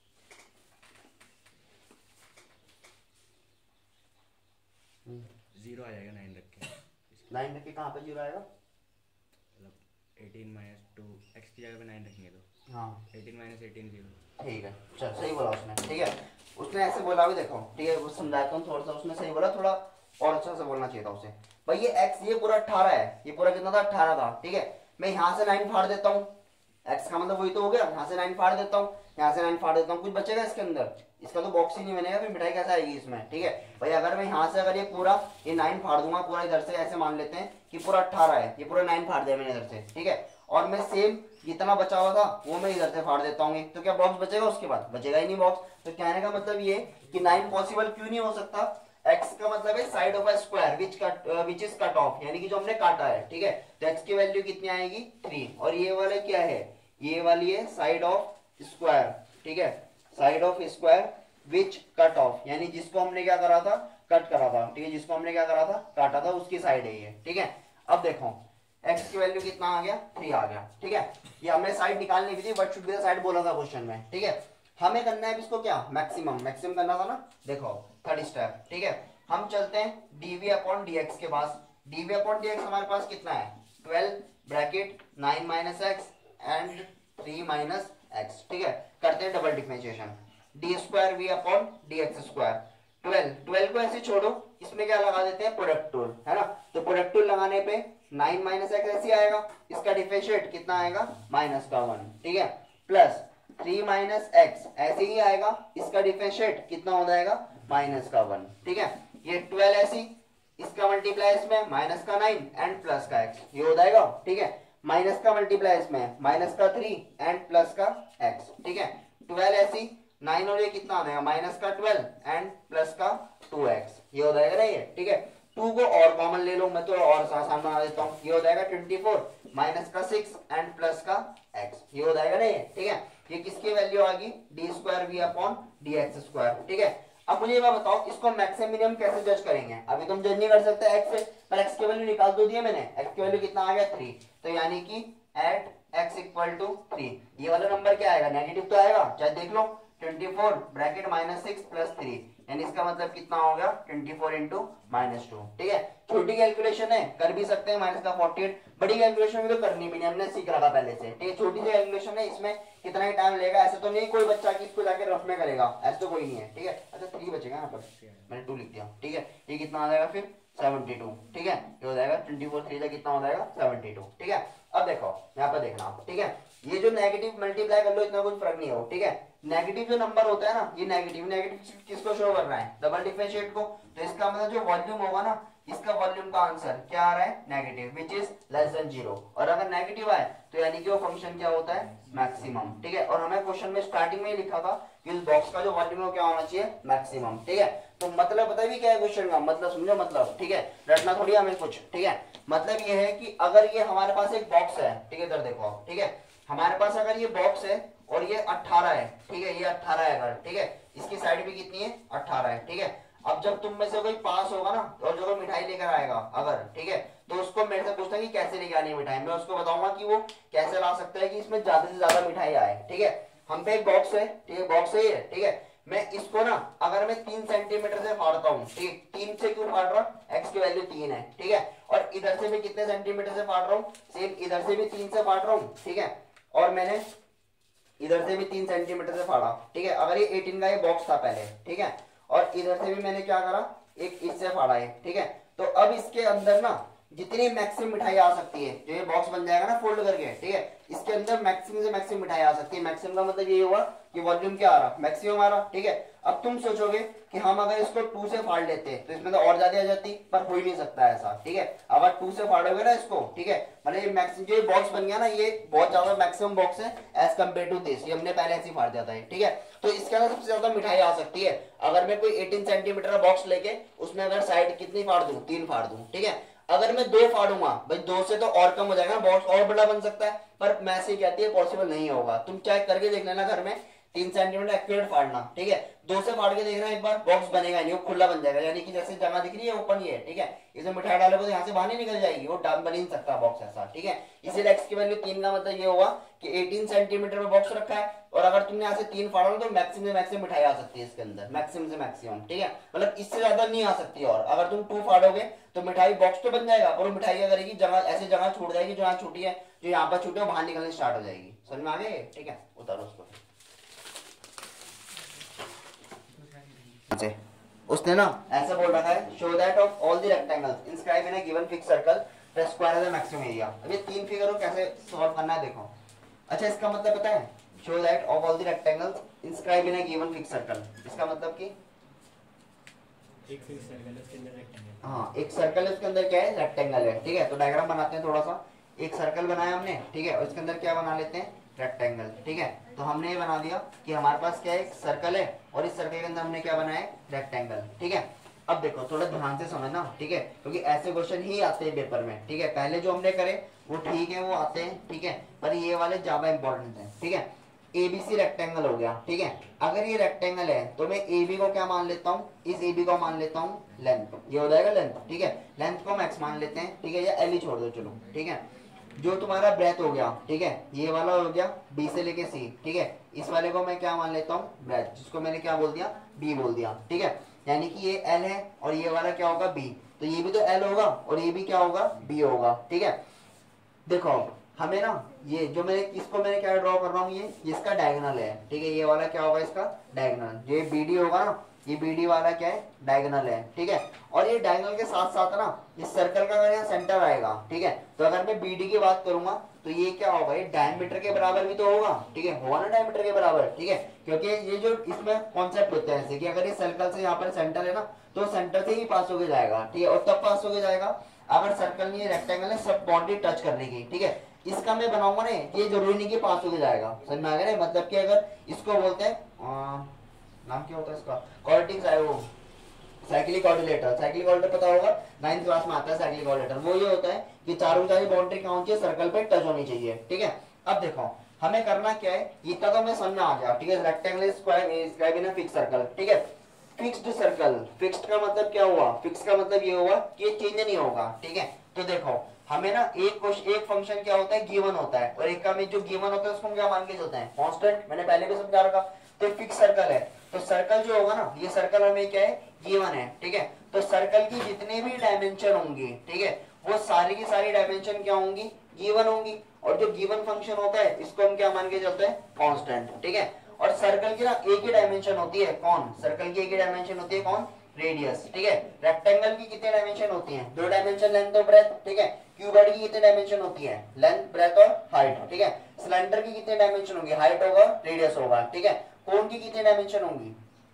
जीरो आ जाएगा नाइन रख के, नाइन रख के कहाँ पे जीरो आएगा? मतलब एटीन माइनस टू एक्स की जगह पे नाइन रखेंगे तो हाँ एटीन माइनस एटीन जीरो। ठीक है, चल सही बोला उसने। ठीक है, उसने ऐसे बोला भी, देखो ठीक है, वो समझाता हूँ थोड़ा सा, उसने सही बोला, थोड़ा और अच्छा से बोलना चाहिए था उसे। भाई ये x ये पूरा अठारह है, ये पूरा कितना था? अठारह था। ठीक है, मैं यहाँ से नाइन फाड़ देता हूँ, x का मतलब वही तो हो गया, यहाँ से नाइन फाड़ देता हूँ, यहाँ से नाइन फाड़ देता हूँ, कुछ बचेगा इसके अंदर? इसका तो बॉक्स ही नहीं बनेगा, फिर मिठाई कैसे आएगी इसमें? ठीक है भाई, अगर मैं यहाँ से अगर ये पूरा ये नाइन फाड़ दूंगा पूरा इधर से, ऐसे मान लेते हैं कि पूरा अठारह है, ये पूरा नाइन फाड़ दिया मैंने इधर से, ठीक है, और मैं सेम जितना बचा हुआ था वो मैं इधर से फाड़ देता हूँ, तो क्या बॉक्स बचेगा? उसके बाद बचेगा ही नहीं बॉक्स। तो कहने का मतलब ये कि नाइन पॉसिबल क्यों नहीं हो सकता? x का मतलब है side of a square which cut which is cut off, यानी कि जो हमने काटा है। ठीक है, तो x की वैल्यू कितनी आएगी? थ्री, और ये वाला क्या है? ये वाली है साइड ऑफ स्क्वायर। ठीक है, side of square which cut off, यानी जिसको हमने क्या करा था? कट करा था। ठीक है, जिसको हमने क्या करा था? काटा था, उसकी साइड है ये। ठीक है, अब देखो x की वैल्यू कितना आ गया? थ्री आ गया। ठीक है, ये हमें साइड निकालनी भी थी, but should be the side बोला था क्वेश्चन में। ठीक है, हमें करना है इसको क्या? मैक्सिमम, मैक्सिमम करना था ना। देखो थर्ड स्टेप, ठीक है, हम चलते हैं डीवी अपॉन डीएक्स के पास। डीवी अपॉन डीएक्स हमारे पास कितना है? Twelve bracket nine minus x and three minus x. ठीक है, करते हैं double differentiation, d square v upon d x square. Twelve twelve को ऐसे छोड़ो, इसमें क्या लगा देते हैं? प्रोडक्ट टूल, है ना। तो प्रोडक्ट टूल लगाने पे नाइन माइनस एक्स ऐसे आएगा, इसका डिफरेंशिएट कितना आएगा? माइनस का वन। ठीक है, प्लस थ्री माइनस एक्स ऐसे ही आएगा, इसका डिफरेंशिएट कितना हो जाएगा? माइनस का वन। ठीक है, ये ट्वेल्व ऐसी इसका मल्टीप्लाई इसमें माइनस का नाइन एंड प्लस का एक्स, ये हो जाएगा। ठीक है, माइनस का मल्टीप्लाई इसमें माइनस का थ्री एंड प्लस का एक्स। ठीक है, ट्वेल्व ऐसी नाइन और ये कितना आ जाएगा माइनस का ट्वेल्व एंड प्लस का टू एक्स, ये हो जाएगा ना ये। ठीक है, टू को और कॉमन ले लो, मैं तो और आसान बना देता हूँ, ये हो जाएगा ट्वेंटी फोर माइनस का सिक्स एंड प्लस का एक्स, ये हो जाएगा ना ये। ठीक है, ये किसकी वैल्यू आ गई, d square v upon d x square. ठीक है, अब मुझे ये बताओ इसको मैक्सिमम मिनिमम कैसे जज करेंगे। अभी तुम जज नहीं कर सकते एक्स से, पर एक्स की वैल्यू निकाल दो दिए मैंने, एक्स की वैल्यू कितना आ गया थ्री, तो यानी कि eight x equal to three, ये वाला नंबर क्या आएगा, नेगेटिव तो आएगा, चाहे देख लो twenty four bracket minus six plus three, यानी इसका मतलब कितना हो गया twenty four into minus two. ठीक है, छोटी कैलकुलेशन है, कर भी सकते हैं माइनस का फोर्टी एट, बड़ी कैलकुलेशन भी तो करनी भी नहीं, हमने सीख रखा पहले से। ठीक है, छोटी सी कैलकुलेशन है, इसमें कितना ही टाइम लेगा, ऐसे तो नहीं कोई बच्चा की इसको जाके रफ में करेगा, ऐसे तो कोई नहीं है। ठीक है, अच्छा थ्री बचेगा यहाँ पर, मैंने टू लिख दिया। ठीक है, ये कितना आ जाएगा फिर सेवेंटी टू। ठीक है, ये हो जाएगा ट्वेंटी फोर थ्री से कितना हो जाएगा सेवेंटी टू। ठीक है, अब देखो यहाँ पर देखना। ठीक है, ये जो नेगेटिव मल्टीप्लाई कर लो इतना कुछ फर्क नहीं हो। ठीक है, नेगेटिव जो नंबर होता है ना, ये नेगेटिव नेगेटिव किसको शो कर रहा है, डबल डिफरेंशिएट को, तो इसका मतलब जो वॉल्यूम होगा ना, इसका वॉल्यूम का आंसर क्या आ रहा है negative, which is less than zero. और अगर नेगेटिव आए तो यानी कि वो फंक्शन क्या होता है मैक्सिमम। ठीक है, और हमें क्वेश्चन में स्टार्टिंग में ही लिखा था कि इस बॉक्स का जो वॉल्यूम है क्या होना चाहिए मैक्सिमम। ठीक है, तो मतलब पता भी क्या है क्वेश्चन का मतलब, समझो मतलब। ठीक है, रटना थोड़ी हमें कुछ। ठीक है, मतलब ये है कि अगर ये हमारे पास एक बॉक्स है, ठीक है इधर देखो। ठीक है, हमारे पास अगर ये बॉक्स है और ये अठारह है, ठीक है, ये अठारह है अगर, ठीक है, इसकी साइड भी कितनी है अठारह है। ठीक है, अब जब तुम में से कोई पास होगा ना और जो कोई मिठाई लेकर आएगा अगर, ठीक है, तो उसको मेरे से पूछता है कि कैसे लेके आनी है मिठाई, मैं उसको बताऊंगा कि वो कैसे ला सकता है कि इसमें ज्यादा से ज्यादा मिठाई आए। ठीक है, हम पे एक बॉक्स है, ठीक है, बॉक्स है ये। ठीक है, मैं इसको ना अगर मैं तीन सेंटीमीटर से फाड़ता हूँ, ठीक, तीन से क्यों फाड़ रहा हूँ, एक्स की वैल्यू तीन है। ठीक है, और इधर से भी कितने सेंटीमीटर से फाड़ रहा हूँ, सेम इधर से भी तीन से फाड़ रहा हूँ। ठीक है, और मैंने इधर से भी तीन सेंटीमीटर से फाड़ा। ठीक है, अगर ये एटीन का ये बॉक्स था पहले, ठीक है, और इधर से भी मैंने क्या करा, एक इससे फाड़ा है। ठीक है, तो अब इसके अंदर ना जितनी मैक्सिमम मिठाई आ सकती है, जो ये बॉक्स बन जाएगा ना फोल्ड करके, ठीक है, इसके अंदर मैक्सिमम से मैक्सिमम मिठाई आ सकती है। मैक्सिमम का मतलब ये हुआ कि वॉल्यूम क्या आ रहा, मैक्सिमम आ रहा। ठीक है, अब तुम सोचोगे कि हम अगर इसको टू से फाड़ लेते तो इसमें तो और ज्यादा आ जाती, पर हो ही नहीं सकता ऐसा। ठीक है, अगर टू से फाड़ोगे ना इसको, ठीक है, मतलब ये मैक्सिमम जो ये बॉक्स बन गया ना, ये बहुत ज्यादा मैक्सिमम बॉक्स है एज कम्पेयर टू दिस, ये हमने पहले ऐसे ही फाड़ दिया था। ठीक है, तो इसके अंदर सबसे ज्यादा मिठाई आ सकती है। अगर मैं कोई एटीन सेंटीमीटर का बॉक्स लेके उसमें अगर साइड कितनी फाड़ दूं, तीन फाड़ दूं। ठीक है, अगर मैं दो फाड़ूंगा भाई, दो से तो और कम हो जाएगा, बॉक्स और बड़ा बन सकता है, पर मैं से कहती है पॉसिबल नहीं होगा। तुम चेक करके देख लेना घर में, तीन सेंटीमीटर एक्यूरेट फाड़ना। ठीक है, दो से फाड़ के देखना एक बार, बॉक्स बनेगा नहीं, वो खुला बन जाएगा, यानी कि जैसे जगह दिख रही है ओपन ही है। ठीक है, इसमें मिठाई डालोगे तो यहाँ से बाहर नहीं निकल जाएगी, वो डाल बन ही नहीं सकता बॉक्स ऐसा। ठीक है, इसीलिए एक्स की वैल्यू तीन का मतलब ये होगा कि एटीन सेंटीमीटर में बॉक्स रखा है, और अगर तुमने यहाँ से तीन फाड़ा तो मैक्सिमम मैक्सिमम मिठाई आ सकती है इसके अंदर, मैक्सिमम से मैक्सिमम। ठीक है, मतलब इससे ज्यादा नहीं आ सकती। और अगर तुम टू फाड़ोगे तो मिठाई बॉक्स तो बन जाएगा, और मिठाई क्या करेगी, जगह ऐसे जगह छूट जाएगी, जो यहाँ छूटी है, जो यहाँ पर छूटे वो बाहर निकलने स्टार्ट हो जाएगी। समझ में आ गए? ठीक है, उतारो उसको। उसने ना ऐसा बोल रखा है, show that of all the rectangles inscribe in a given fixed circle the square is the maximum area. अब ये तीन फिगर को कैसे सॉल्व करना है देखो। अच्छा, इसका मतलब पता है, show that of all the rectangles inscribe in a given fixed circle, इसका मतलब कि एक फिक्स सर्कल है, उसके अंदर रेक्टेंगल। हाँ, एक सर्कल है, उसके अंदर क्या है रेक्टेंगल है। ठीक है, तो डायग्राम बनाते हैं थोड़ा सा। एक सर्कल बनाया हमने, ठीक है, और इसके अंदर क्या बना लेते हैं रेक्टेंगल। ठीक है, तो हमने ये बना दिया कि हमारे पास क्या है, एक सर्कल है, और इस सर्कल के अंदर हमने क्या बनाया है रेक्टेंगल। ठीक है, अब देखो थोड़ा ध्यान से समझना। ठीक है, क्योंकि ऐसे क्वेश्चन ही आते हैं पेपर में। ठीक है, पहले जो हमने करे वो ठीक है, वो आते हैं। ठीक है, पर ये वाले ज्यादा इंपॉर्टेंट है। ठीक है, एबीसी रेक्टेंगल हो गया। ठीक है, अगर ये रेक्टेंगल है तो मैं एबी को क्या मान लेता हूँ, इस एबी को मान लेता हूँ लेंथ, ये हो जाएगा लेंथ। ठीक है, लेंथ को हम एक्स मान लेते हैं। ठीक है, या एल ही छोड़ दो चलो। ठीक है, जो तुम्हारा ब्रेथ हो गया, ठीक है, ये वाला हो गया बी से लेके सी। ठीक है, इस वाले को मैं क्या मान लेता हूँ ब्रेथ, जिसको मैंने क्या बोल दिया बी बोल दिया। ठीक है, यानी कि ये एल है और ये वाला क्या होगा बी, तो ये भी तो एल होगा और ये भी क्या होगा बी होगा। ठीक है, देखो हमें ना ये जो मैंने इसको मैंने क्या ड्रॉ कर रहा हूँ, ये इसका डायगोनल है। ठीक है, ये वाला क्या होगा इसका डायगोनल, जो ये बी डी होगा ना, ये बी डी वाला क्या है, डायगोनल है, ठीक है। और ये डायगोनल के साथ साथ ना इस सर्कल का अगर यहाँ सेंटर आएगा, ठीक है, तो अगर मैं बी डी की बात करूंगा तो ये क्या होगा, ये डायमीटर के बराबर भी तो होगा, ठीक है, होगा ना डायमीटर के बराबर, ठीक है। क्योंकि ये जो इसमें कॉन्सेप्ट होते हैं ऐसे कि अगर ये सर्कल से यहाँ पर सेंटर है ना तो सेंटर से ही पास होके जाएगा, ठीक है। और तब पास होके जाएगा अगर सर्कल नहीं है, रेक्टेंगल है, सब बाउंड्री टच करने की, ठीक है। इसका मैं बनाऊंगा ना, ये जरूरी नहीं कि पास होके जाएगा, समझ में आ गया ना। मतलब कि अगर इसको बोलते हैं नाम क्या होता है इसका, क्वाड्रेटिक वो साइक्लिक ऑर्डिनेटर, साइक्लिक ऑर्डिनेटर पता होगा, नाइन्थ क्लास में आता है साइक्लिक ऑर्डिनेटर। वो ये होता है कि चारों चारों बाउंड्री कहाँ होनी चाहिए, सर्कल पे टच होनी चाहिए, ठीक है। अब देखो हमें करना क्या है, इतना तो हमें समझ में आ गया, ठीक है। Rectangle square square in a fix circle, ठीक है। फिक्स्ड सर्कल, फिक्स्ड का मतलब क्या हुआ, फिक्स का मतलब ये हुआ कि ये चेंज नहीं होगा, ठीक है। तो देखो हमें ना एक क्वेश्चन एक फंक्शन क्या होता है, गिवन होता है, और एक का में जो गिवन होता है उसको हम क्या मान के चलते हैं, कांस्टेंट। मैंने पहले भी समझा रखा। तो फिक्स सर्कल है तो सर्कल जो होगा ना, ये सर्कल हमें क्या है, गिवन है, ठीक है। तो सर्कल की जितने भी डायमेंशन होंगी, ठीक है, वो सारी की सारी डायमेंशन क्या होंगी, गिवन होंगी। और जो गिवन फंक्शन होता है इसको हम क्या मान के चलते हैं, कांस्टेंट, ठीक है। और सर्कल की ना एक ही डायमेंशन होती है, कौन, सर्कल की एक ही डायमेंशन होती है, कौन, रेडियस, ठीक है। रेक्टेंगल की कितने डायमेंशन होती हैं, दो डायमेंशन, लेंथ और ब्रेथ, ठीक है। क्यूबॉइड की कितने डायमेंशन होती है, लेंथ, ब्रेथ और हाइट, ठीक है। सिलेंडर की कितने डायमेंशन होंगे, हाइट होगा, रेडियस होगा, ठीक है। कोन की कितने डायमेंशन होंगी,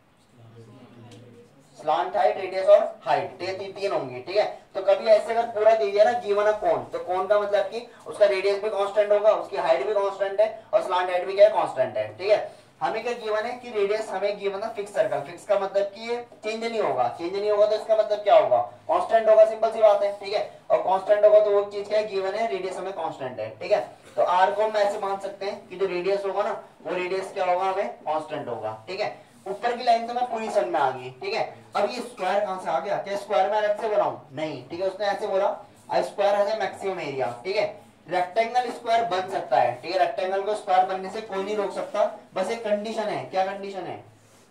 स्लांट, हाइट, रेडियस और हाइट, ये ती, तीन होंगी, ठीक है। तो कभी ऐसे अगर पूरा दे दिया ना गिवन अ कोन, तो कोन का मतलब कि उसका रेडियस भी कांस्टेंट होगा, उसकी हाइट भी कांस्टेंट है, और स्लांट हाइट भी क्या है, कांस्टेंट है, ठीक है। हमें क्या गिवन है कि रेडियस हमें गिवन है फिक्स सर्कल, फिक्स का मतलब कि ये चेंज नहीं होगा, चेंज नहीं होगा तो इसका मतलब क्या होगा, कांस्टेंट होगा, सिंपल सी बात है, ठीक है। और कांस्टेंट होगा तो वो चीज क्या है, गिवन है, रेडियस हमें कांस्टेंट है, ठीक है। तो आर को हम ऐसे मान सकते हैं कि जो रेडियस होगा ना वो रेडियस क्या होगा, हमें कांस्टेंट होगा, ठीक है। ऊपर की लाइन तो मैं पूरी समझ में आ गई, ठीक है। अब ये स्क्वायर कहां से आ गया, क्या स्क्वायर में अलग से बनाऊं, नहीं, ठीक है। उसने ऐसे बोला स्क्वायर है मैक्सिमम एरिया, ठीक है। रेक्टेंगल स्क्वायर बन सकता है, ठीक है। रेक्टेंगल को स्क्वायर बनने से कोई नहीं रोक सकता, बस एक कंडीशन है, क्या कंडीशन है,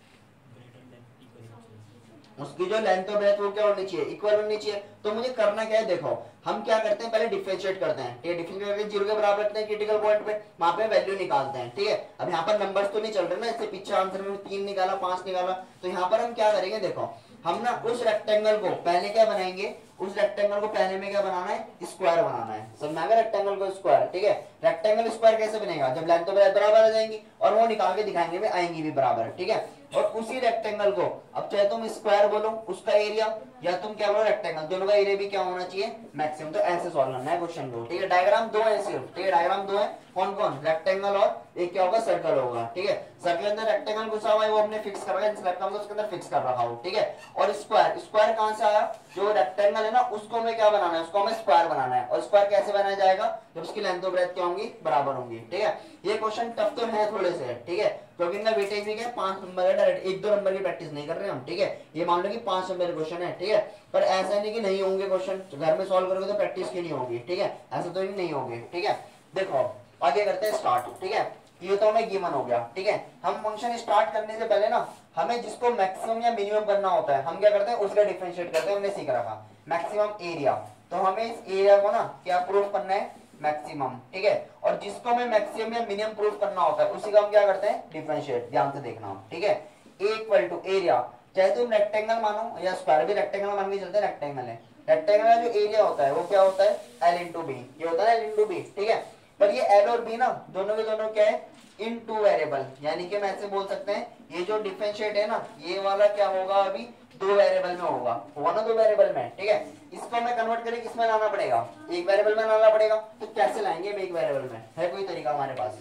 उसकी जो लेंथ और ब्रेथ वो क्या होनी चाहिए, इक्वल होनी चाहिए। तो मुझे करना क्या है, देखो हम क्या करते हैं, पहले डिफरेंशिएट करते हैं, ठीक है। डिफरेंशिएट करके जीरो के बराबर रखते हैं क्रिटिकल पॉइंट पे, वहां पे वैल्यू निकालते हैं, ठीक है। अब यहाँ पर नंबर्स तो नहीं चल रहे ना, इससे पीछे आंसर में तीन निकाला, पांच निकाला, तो यहाँ पर हम क्या करेंगे, देखो हम ना उस रेक्टेंगल को पहले क्या बनाएंगे, उस रेक्टेंगल को पहले में क्या बनाना है, स्क्वायर बनाना है, समझ में आ गया, रेक्टेंगल को स्क्वायर, ठीक है। रेक्टेंगल स्क्वायर कैसे बनेगा, जब लेंथ और ब्रेथ बराबर आ जाएंगी, और वो निकाल के दिखाएंगे भी आएंगी भी बराबर, ठीक है। और उसी रेक्टेंगल को अब चाहे तुम स्क्वायर बोलो उसका एरिया, या तुम क्या बोलो रेक्टेंगल, दोनों का एरिया भी क्या होना चाहिए, मैक्सिमम। तो ऐसे सॉल्व करना है क्वेश्चन को, ठीक है। डायग्राम दो है सिर्फ, ठीक है, डायग्राम दो है, कौन कौन, रेक्टेंगल और एक क्या होगा, सर्कल होगा, ठीक है। सर्कल अंदर रेक्टेंगल घुसा हुआ है, वो हमने फिक्स कर रखा है, रेक्टेंगल उसके अंदर फिक्स कर रखा हो, ठीक है। और स्क्वायर, स्क्वायर कहां से आया, जो रेक्टेंगल है ना उसको हमें क्या बनाना है, उसको हमें स्क्वायर बनाना है। और स्क्वायर कैसे बनाया जाएगा, जब उसकी लेंथ और ब्रेथ क्या होंगी, बराबर होंगी, ठीक है। ये क्वेश्चन टफ तो है थोड़े से, ठीक है, क्योंकि इनका वेटेज भी क्या है, पांच नंबर है, डायरेक्ट एक दो नंबर की प्रैक्टिस नहीं कर रहे हम, ठीक है। ये मान लो कि पांच नंबर क्वेश्चन है, ठीक है। पर ऐसा नहीं कि नहीं होंगे क्वेश्चन, घर में सॉल्व करोगे तो प्रैक्टिस की नहीं होगी, ठीक है, ऐसा तो नहीं होंगे, ठीक है। देखो आगे करते हैं स्टार्ट, ठीक है। ये तो हमें गिवन हो गया, ठीक है। हम फंक्शन स्टार्ट करने से पहले ना हमें जिसको मैक्सिमम या मिनिमम करना होता है, हम क्या करते हैं, उसका डिफरेंशिएट करते हैं, हमने सीख रखा मैक्सिमम एरिया। तो हमें इस एरिया को ना क्या प्रूफ करना है, मैक्सिमम, ठीक है। और जिसको हमें मैक्सिमम या मिनिमम प्रूफ करना होता है उसी का हम क्या करते हैं, डिफरेंशिएट, ध्यान से देखना, ठीक है। ए इक्वल टू एरिया, चाहे तुम रेक्टेंगल मानो या स्क्वायर, भी रेक्टेंगल मान के चलते हैं, रेक्टेंगल है, रेक्टेंगल का जो एरिया होता है वो क्या होता है, एल इंटू बी, ये होता है एल इंटू बी, ठीक है। पर ये एल और बी ना दोनों के दोनों क्या है, इन टू वेरिएबल, यानी कि हम ऐसे बोल सकते हैं ये जो डिफरेंशिएट है ना, ये वाला क्या होगा, अभी दो वेरिएबल में होगा, होगा ना दो वेरिएबल में, ठीक है। इसको हमें कन्वर्ट करके किसमें लाना पड़ेगा, एक वेरिएबल में लाना पड़ेगा। तो कैसे लाएंगे एक वेरिएबल में, है कोई तरीका हमारे पास,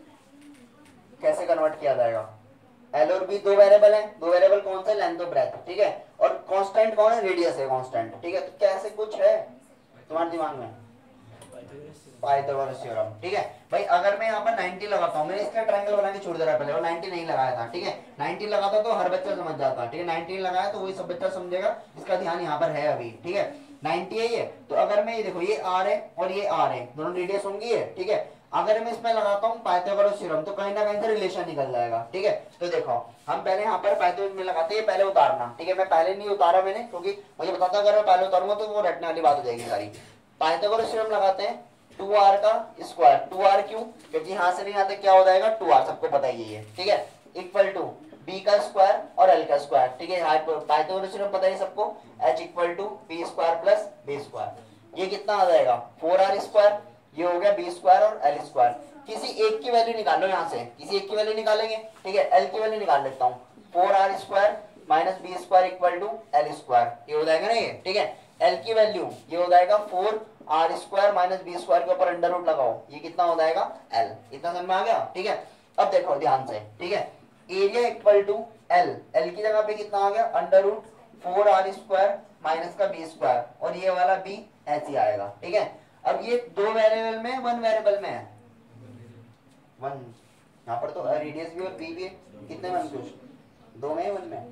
कैसे कन्वर्ट किया जाएगा। एल और बी दो वेरिएबल है, दो वेरिएबल कौन सा, लेंथ और ब्रेथ, ठीक है। और कांस्टेंट कौन है, रेडियस है कांस्टेंट, ठीक है। तो कैसे कुछ है तुम्हारे दिमाग में, पाइथागोरस थ्योरम, ठीक है भाई। अगर मैं यहाँ पर नाइंटी लगाता हूँ, मैंने इसका ट्रायंगल बना के छोड़ दिया पहले, और नाइंटी नहीं लगाया था, ठीक है। नाइंटी लगाता तो हर बच्चा समझ जाता, ठीक है। नाइंटी लगाया तो वही सब बच्चा समझेगा, इसका ध्यान यहाँ पर है अभी, ठीक है। नाइंटी है ये, तो अगर मैं ये देखो ये आर है और ये आर है, दोनों रेडियस होंगी है, ठीक है। अगर मैं इसमें लगाता हूँ पाइथागोरस थ्योरम तो कहीं ना कहीं से रिलेशन निकल जाएगा, ठीक है। तो देखो हम पहले यहाँ पर पाइथागोरस में लगाते हैं, पहले उतारना, ठीक है। मैं पहले नहीं उतारा मैंने, क्योंकि मुझे बताता अगर मैं पहले उतारूंगा तो वो रटने वाली बात हो जाएगी सारी। पाइथागोरस थ्योरम लगाते हैं, टू आर का स्क्वायर, टू आर क्यों, क्योंकि यहां से नहीं आता क्या हो जाएगा, टू आर, सबको पता ही है, ठीक है। इक्वल टू बी का स्क्वायर और एल का स्क्वायर, ठीक है। पाइथागोरस थ्योरम पता है सबको, h equal to b square plus b square. ये कितना आ जाएगा फोर आर स्क्वायर, ये हो गया बी स्क्वायर और एल स्क्वायर। किसी एक की वैल्यू निकालो यहाँ से, किसी एक की वैल्यू निकालेंगे, ठीक है। एल की वैल्यू निकाल लेता हूँ, four r square minus b square equal to l square, ये हो जाएगा ना ये, ठीक है। एल की वैल्यू ये हो जाएगा four r square minus b square के ऊपर अंडर रूट लगाओ, ये कितना हो जाएगा एल। इतना समझ में आ गया, ठीक है। अब देखो ध्यान से, ठीक है, area equal to l, l की जगह पे कितना आ गया under root four r square minus का बी स्क्वायर, और ये वाला बी ऐसे आएगा, ठीक है। अब ये दो वेरिएबल में वन वेरिएबल में है, वन यहाँ पर तो रेडियस भी और बी भी है, कितने में कुछ दो में वन में।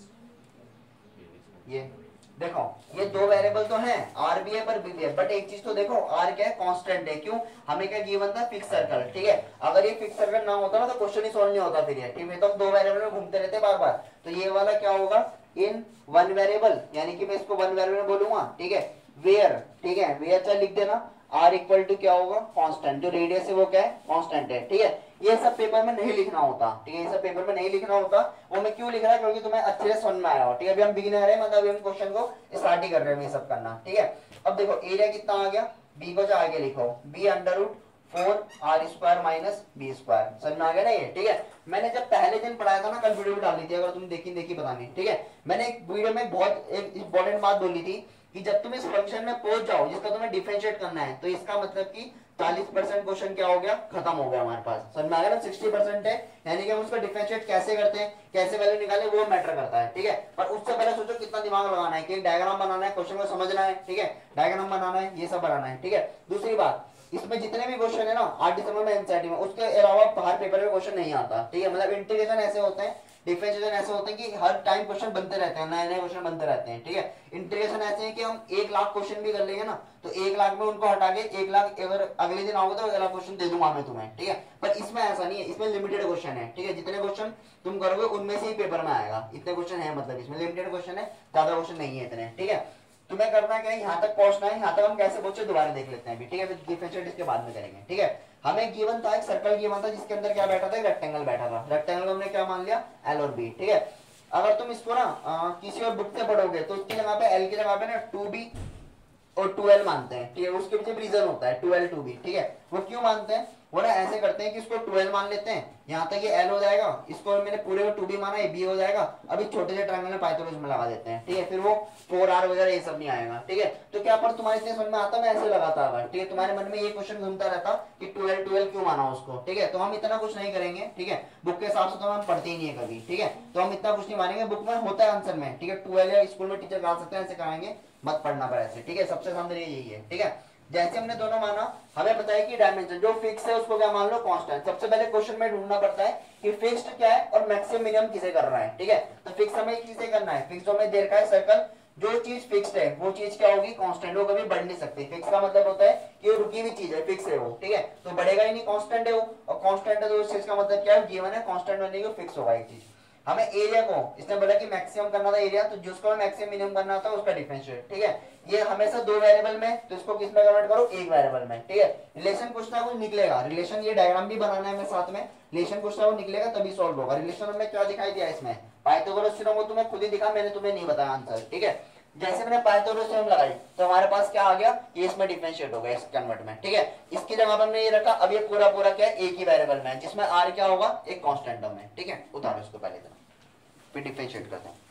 ये देखो ये दो वेरिएबल तो हैं, आर भी है पर बी भी है, बट एक चीज तो देखो आर क्या है कांस्टेंट है, क्यों हमें क्या गिवन था फिक्स सर्कल, ठीक है। अगर ये फिक्स सर्कल ना होता ना तो क्वेश्चन ही सॉल्व नहीं होता फिर ये, ठीक है। तो हम दो वेरिएबल में घूमते रहते बार बार, तो ये वाला क्या होगा इन वन वेरिएबल, यानी कि मैं इसको वन वेरिएबल में बोलूंगा, ठीक है। वेयर, ठीक है, वेयर चाहे लिख देना, आर इक्वल टू क्या होगा कांस्टेंट, जो रेडियस है वो क्या है कांस्टेंट है, ठीक है। ये सब पेपर में नहीं लिखना होता, ठीक है, ये सब पेपर में नहीं लिखना होता। वो मैं क्यों लिख रहा है, क्योंकि तुम्हें अच्छे से समझ में आया हो, ठीक है। अभी हम बिगिनर है, मतलब अभी हम क्वेश्चन को स्टार्ट ही कर रहे हैं ये सब करना, ठीक है। अब देखो एरिया कितना आ गया, बी को जो आगे लिखो, b under root four r square minus b square, समझ में आ गया ना ये, ठीक है। मैंने जब पहले दिन पढ़ाया था ना, कल वीडियो भी डाल दी थी, अगर तुम देखी देखी बतानी, ठीक है। मैंने एक वीडियो में बहुत एक इंपॉर्टेंट बात बोली थी कि जब तुम इस फंक्शन में पहुंच जाओ जिसका तुम्हें डिफरेंशिएट करना है, तो इसका मतलब कि चालीस परसेंट क्वेश्चन क्या हो गया खत्म हो गया हमारे पास, समझ में आ गया ना। साठ परसेंट है, यानी कि हम उसका डिफरेंशिएट कैसे करते हैं, कैसे वैल्यू निकाले, वो मैटर करता है, ठीक है। पर उससे पहले सोचो कितना दिमाग लगाना है, कि डायग्राम बनाना है, क्वेश्चन को समझना है, ठीक है, डायग्राम बनाना है, ये सब बनाना है, ठीक है। दूसरी बात, इसमें जितने भी क्वेश्चन है ना आठ दिसंबर में एनसीईआरटी में, उसके अलावा बाहर पेपर में क्वेश्चन नहीं आता, ठीक है। मतलब इंटीग्रेशन ऐसे होते हैं, डिफरेंशिएशन ऐसे होते हैं कि हर टाइम क्वेश्चन बनते रहते हैं, नए नए क्वेश्चन बनते रहते हैं, ठीक है। इंटीग्रेशन ऐसे है कि हम एक लाख क्वेश्चन भी कर लेंगे ना, तो एक लाख में उनको हटा के एक लाख अगर अगले दिन आओगे तो अगला क्वेश्चन दे दूंगा मैं तुम्हें, ठीक है। पर इसमें ऐसा नहीं है, इसमें लिमिटेड क्वेश्चन है, ठीक है। जितने क्वेश्चन तुम करोगे उनमें से ही पेपर में आएगा, इतने क्वेश्चन है, मतलब इसमें लिमिटेड क्वेश्चन है, ज्यादा क्वेश्चन नहीं है इतने, ठीक है। तुम्हें करना क्या है, यहाँ तक पहुंचना है, यहाँ तक हम कैसे पहुंचे दोबारा देख लेते हैं अभी, ठीक है। फिर डिफरेंशिएट इसके बाद में करेंगे, ठीक है। हमें गिवन था एक सर्कल गिवन था जिसके अंदर क्या बैठा था, एक रेक्टेंगल बैठा था, रेक्टेंगल को हमने क्या मान लिया एल और बी, ठीक है। अगर तुम इसको ना आ, किसी और बुक से पढ़ोगे तो उसकी जगह पे एल की जगह पे ना टू बी और टू एल मानते हैं, ठीक है। उसके पीछे रीजन होता है टू एल टू बी, ठीक है। वो क्यों मानते हैं, वो ना ऐसे करते हैं कि इसको ट्वेल्व मान लेते हैं, यहाँ तक ये एल हो जाएगा, इसको मैंने पूरे को टू बी माना, ये बी हो जाएगा, अभी छोटे से ट्रायंगल में पाइथागोरस में लगा देते हैं, ठीक है। फिर वो फोर आर वगैरह ये सब नहीं आएगा, ठीक है। तो क्या पर तुम्हारे इतने समझ में आता, मैं ऐसे लगाता था, ठीक है। तुम्हारे मन में ये क्वेश्चन घूमता रहता कि ट्वेल्व ट्वेल्व क्यों माना उसको, ठीक है। तो हम इतना कुछ नहीं करेंगे, ठीक है। बुक के हिसाब से तो हम पढ़ते ही नहीं है कभी, ठीक है। तो हम इतना कुछ नहीं मानेंगे, बुक में होता है आंसर में, ठीक है। ट्वेल्व स्कूल में टीचर करा सकते हैं, ऐसे कराएंगे मत पढ़ना पर ऐसे, ठीक है। सबसे सामने यही है, ठीक है। जैसे हमने दोनों माना, हमें पता है कि डायमेंशन जो फिक्स है उसको क्या मान लो कांस्टेंट। सबसे पहले क्वेश्चन में ढूंढना पड़ता है कि फिक्स्ड क्या है और मैक्सिमम मिनिमम किसे कर रहा है, ठीक है। तो फिक्स हमें किसे करना है, फिक्स हमें दे रखा है सर्कल, जो चीज फिक्स्ड है वो चीज क्या होगी कांस्टेंट, वो कभी बढ़ नहीं सकती। फिक्स का मतलब होता है कि वो रुकी हुई चीज है, फिक्स है वो, ठीक है। तो बढ़ेगा ही नहीं, कांस्टेंट है वो, और कांस्टेंट है तो उस चीज का मतलब क्या है गिवन है, कांस्टेंट बनने की फिक्स होगा एक चीज। हमें एरिया को इसने बोला कि मैक्सिमम करना था एरिया, तो जिसको मैक्सिमम मिनिमम करना था उसका डिफरेंशिएट, ठीक है। ये हमेशा दो वेरिएबल में, तो इसको किस में कन्वर्ट करो, एक वेरिएबल में, ठीक है। रिलेशन कुछ ना कुछ निकलेगा, रिलेशन ये डायग्राम भी बनाना है हमें साथ में, रिलेशन कुछ ना कुछ निकलेगा तभी सॉल्व होगा। रिलेशन हमने क्या दिखाई दिया इसमें, पाइथागोरस थ्योरम, वो तुम्हें खुद ही दिखा, मैंने तुम्हें नहीं बताया आंसर, ठीक है। जैसे मैंने पाइथागोरस थ्योरम लगाई तो हमारे पास क्या आ गया, ये इसमें डिफरेंशिएट हो गया इस कन्वर्ट में, ठीक है। इसकी जगह पर हमने ये रखा, अब ये पूरा पूरा क्या है एक ही वेरिएबल में, जिसमें आर क्या होगा एक कांस्टेंट टर्म है, ठीक है। उतारो इसको पहले तरह, फिर डिफरेंशिएट करते हैं।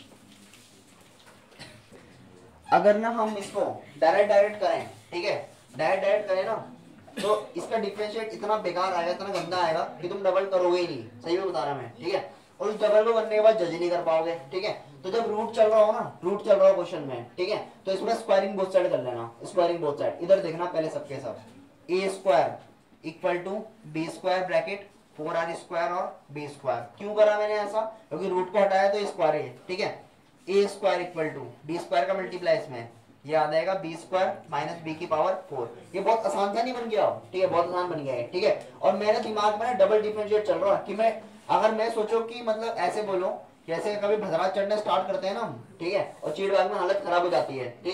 अगर ना हम इसको डायरेक्ट डायरेक्ट करें, ठीक है, डायरेक्ट डायरेक्ट करें ना, तो इसका डिफरेंशिएट इतना बेकार आएगा, इतना गंदा आएगा कि तुम डबल करोगे ही नहीं, सही में बता रहा मैं, ठीक है। और उस डबल को करने के बाद जज नहीं कर पाओगे, ठीक है। तो जब रूट चल रहा हो ना, रूट चल रहा हो क्वेश्चन में, ठीक है, तो इसमें स्क्वायरिंग बोथ साइड कर लेना, स्क्वायरिंग बोथ साइड। इधर देखना पहले सबके सब, a square equal to b square bracket four r square और बी स्क्वायर। क्यों करा मैंने ऐसा, क्योंकि रूट को हटाया तो स्क्वायर है, ठीक है। A square equal to b square का मल्टीप्लाई इसमें ये आ जाएगा बी स्क्वायर माइनस बी की पावर फोर। ये बहुत आसान सा नहीं बन गया, ठीक है, बहुत आसान बन गया है, ठीक है। और मेरे दिमाग में डबल डिफरेंशिएट चल रहा है कि मैं अगर मैं सोचो कि मतलब ऐसे बोलो, जैसे कभी भद्रा चढ़ने स्टार्ट करते हैं ना हम, ठीक है, और चीड़ बाग में हालत खराब हो जाती है, ठीक है,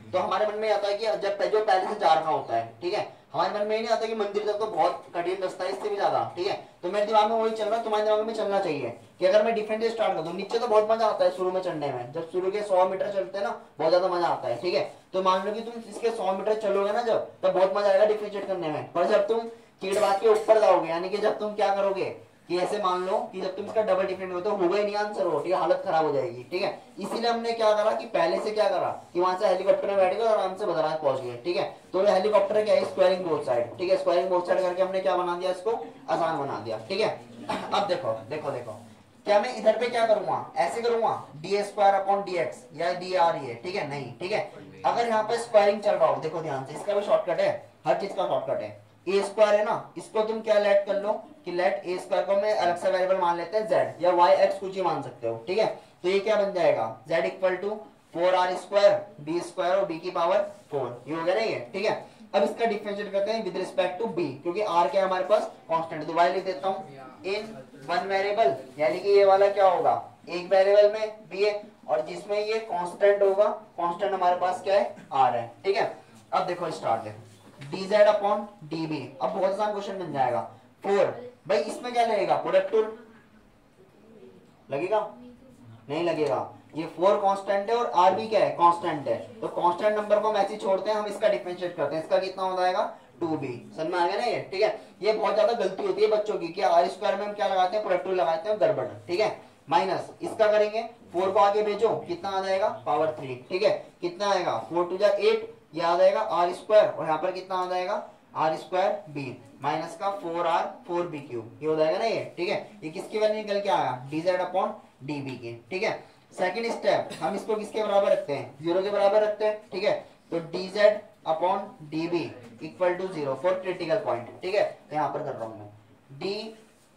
तो हमारे मन में आता है कि जब जो पहले से जा रखा होता है, ठीक है, हमारे मन में नहीं आता कि मंदिर तक तो बहुत कठिन रास्ता है, इससे भी ज्यादा, ठीक है, तो मेरे दिमाग में वही चल रहा है, तुम्हारे दिमाग में चलना चाहिए कि अगर मैं डिफरेंट से स्टार्ट कर दूं, नीचे तो बहुत मजा आता है शुरू में चढ़ने में, जब शुरू के सौ मीटर चलते हैं ना बहुत ज्यादा मजा आता है, ठीक है, तो मान लो कि तुम इसके सौ मीटर चलोगे ना जब, तब बहुत मजा आएगा डिफरेंशिएट करने में, पर जब तुम कीड़बाग के ऊपर जाओगे, यानी कि जब तुम क्या करोगे कि ऐसे मान लो कि जब तुम इसका डबल डिफरेंट हो तो होगा ही नहीं आंसर, हो, ठीक है, हालत खराब हो जाएगी, ठीक है, इसीलिए हमने क्या करा कि पहले से क्या करा कि वहां से हेलीकॉप्टर में बैठ गए और आराम से बद्रीनाथ पहुंच गए, ठीक है, तो हेलीकॉप्टर क्या है स्क्वायरिंग बोथ साइड, ठीक है, स्क्वायरिंग बोथ साइड करके हमने क्या बना दिया, इसको आसान बना दिया, ठीक है। अब देखो देखो देखो क्या मैं इधर पे क्या करूंगा, ऐसे करूंगा d square upon d x या डी आर ये, ठीक है, नहीं, ठीक है, अगर यहाँ पे स्क्वायरिंग चल रहा हो, देखो ध्यान से, इसका भी शॉर्टकट है, हर चीज का शॉर्टकट है, ए स्क्वायर है ना, इसको तुम क्या लेट कर लो कि लेट ए स्क्वायर को मैं अलग सा वेरिएबल मान लेते हैं जेड या वाई एक्स कुछ ही मान सकते हो, ठीक है, तो ये क्या बन जाएगा z equal to four r square b square और बी की पावर फोर, ये हो गया ना ये, ठीक है। अब इसका डिफरेंशिएट करते हैं विद रिस्पेक्ट टू बी, क्योंकि आर क्या है हमारे पास कांस्टेंट, तो वाई लिख देता हूं इन वन वेरिएबल, यानी कि ये वाला क्या होगा एक वेरिएबल में बी है और जिसमें ये कांस्टेंट होगा, कांस्टेंट हमारे पास क्या है आर है, ठीक है। अब देखो स्टार्ट है dz अपॉन db, अब बहुत आसान क्वेश्चन बन जाएगा, फोर भाई इसमें क्या लगेगा प्रोडक्ट टूल लगेगा, नहीं लगेगा, ये फोर कांस्टेंट है और आर भी क्या है कांस्टेंट है, तो कांस्टेंट नंबर को हम ऐसे छोड़ते हैं, हम इसका डिफरेंशिएट करते हैं, इसका कितना हो जाएगा टू बी, समझ में आ गया ना ये, ठीक है। ये बहुत ज्यादा गलती होती है बच्चों की कि आर स्क्वायर में हम क्या लगाते हैं प्रोडक्ट टूल लगाते हैं, गड़बड़, ठीक है, माइनस इसका करेंगे फोर को आगे भेजो कितना आ जाएगा पावर थ्री, ठीक है, कितना आएगा फोर टू जा एट, ये आ जाएगा आर स्क्वायर और यहाँ पर कितना आ जाएगा आर स्क्वायर बी माइनस का four r four b cube, ये हो जाएगा ना ये, ठीक है, ये किसकी वैल्यू निकल के आया डीजेड अपॉन डीबी के, ठीक है। सेकंड स्टेप हम इसको किसके बराबर रखते हैं जीरो के बराबर रखते हैं, ठीक है, तो d z upon d b equal to zero for critical point, ठीक है, तो यहाँ पर कर रहा हूं मैं d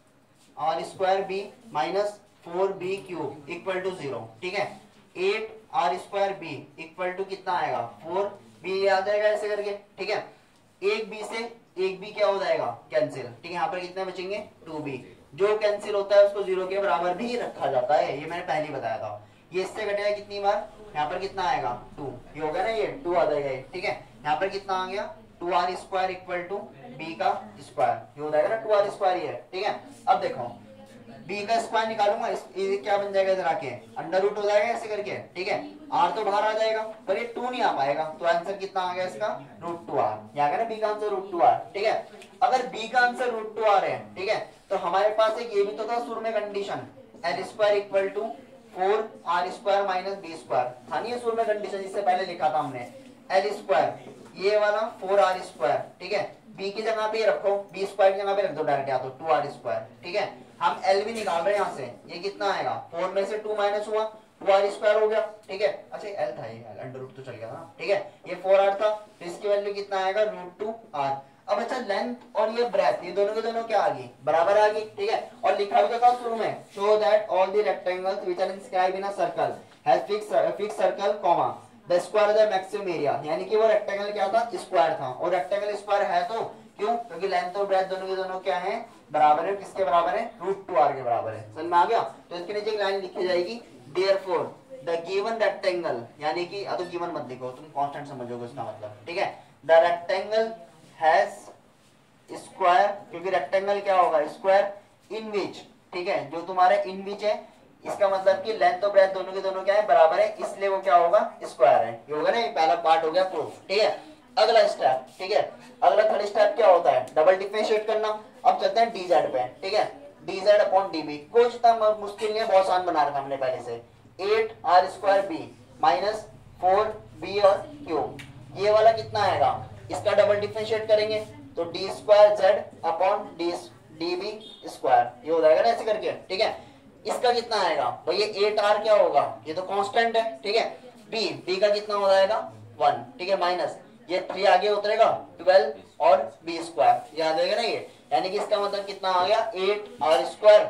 r square b minus four b cube equal to zero, ठीक है, eight r square b equal to कितना आएगा फोर बी आ जाएगा ऐसे करके, ठीक है, एक बी से एक बी क्या हो जाएगा कैंसिल, ठीक है, यहाँ पर कितने बचेंगे टू बी, जो कैंसिल होता है उसको जीरो के बराबर भी रखा जाता है, ये मैंने पहले ही बताया था, ये इससे घटेगा कितनी बार, यहाँ पर कितना आएगा टू, ये हो गया ना ये टू आ जाएगा, ठीक है, यहाँ पर कितना आ गया two r square equal to b का स्क्वायर, ये हो जाएगा ना टू आर स्क्वायर ये, ठीक है। अब देखो बी का स्क्वायर निकालूंगा, ये क्या बन जाएगा इधर आके अंडर रूट हो जाएगा ऐसे करके, ठीक है, आर तो बाहर आ जाएगा पर ये टू नहीं आ पाएगा, तो आंसर कितना आ गया इसका रूट टू आर, यहाँ ना बी का आंसर रूट टू आर, ठीक है। अगर बी का आंसर रूट टू आर है, ठीक है, तो हमारे पास एक ये भी तो था शुरू में condition l square equal to four r square minus b square, था नहीं शुरू में कंडीशन, जिससे पहले लिखा था हमने एल स्क्वायर ये वाला फोर आर स्क्वायर, ठीक है, बी की जगह पे रखो, बी स्क्वायर की जगह पे रख दो डायरेक्ट, या तो टू आर स्क्वायर, ठीक है, हम एल भी निकाल रहे हैं यहाँ से, ये कितना आएगा फोर में से टू माइनस हुआ टू आर स्क्वायर हो गया, ठीक है, अच्छा एल था ये अंडर रूट तो चल गया था, ठीक है, ये फोर आर था, तो इसकी वैल्यू कितना आएगा रूट टू आर। अब अच्छा लेंथ और ये ब्रेथ ये दोनों के दोनों क्या आ गई बराबर आ गई, ठीक है, और लिखा भी था शुरू में show that all the rectangles which are inscribed in a circle has fix fix circle comma the square of the maximum area, यानी कि वो रेक्टेंगल क्या था स्क्वायर था, और रेक्टेंगल स्क्वायर है तो क्यों, क्योंकि लेंथ और ब्रेथ दोनों के दोनों क्या है बराबर है, किसके बराबर है रूट टू आर के बराबर है, समझ में आ गया। तो इसके नीचे एक लाइन लिखी जाएगी देयरफॉर द गिवन रेक्टेंगल, यानी कि अब तो गिवन मत लिखो तुम कांस्टेंट समझोगे उसका मतलब, ठीक है, द रेक्टेंगल हैज स्क्वायर, क्योंकि रेक्टेंगल क्या होगा स्क्वायर इन विच, ठीक है, जो तुम्हारा इन विच है इसका मतलब कि लेंथ और ब्रेथ दोनों के दोनों क्या है बराबर है, इसलिए वो क्या होगा स्क्वायर है, ये होगा ना, ये पहला पार्ट हो गया प्रूफ, ठीक है। अगला स्टेप, ठीक है, अगला थर्ड स्टेप क्या होता है डबल डिफरेंशिएट करना। अब चलते हैं डीजेड पे, ठीक है, डीजेड अपॉन डीबी, कुछ इतना मुश्किल नहीं है, बहुत आसान बना रखा हमने पहले से, eight r square b minus four b और क्यूब, ये वाला कितना आएगा इसका डबल डिफरेंशिएट करेंगे तो d square z upon d d b square, ये हो जाएगा ना ऐसे करके, ठीक है। इसका कितना आएगा भाई ये एट आर क्या होगा ये तो कांस्टेंट है, ठीक है, बी बी का कितना हो जाएगा वन, ठीक है, माइनस ये थ्री आगे उतरेगा ट्वेल्व और बी स्क्वायर, ये आ जाएगा ना ये, यानी कि इसका मतलब कितना आ गया eight r square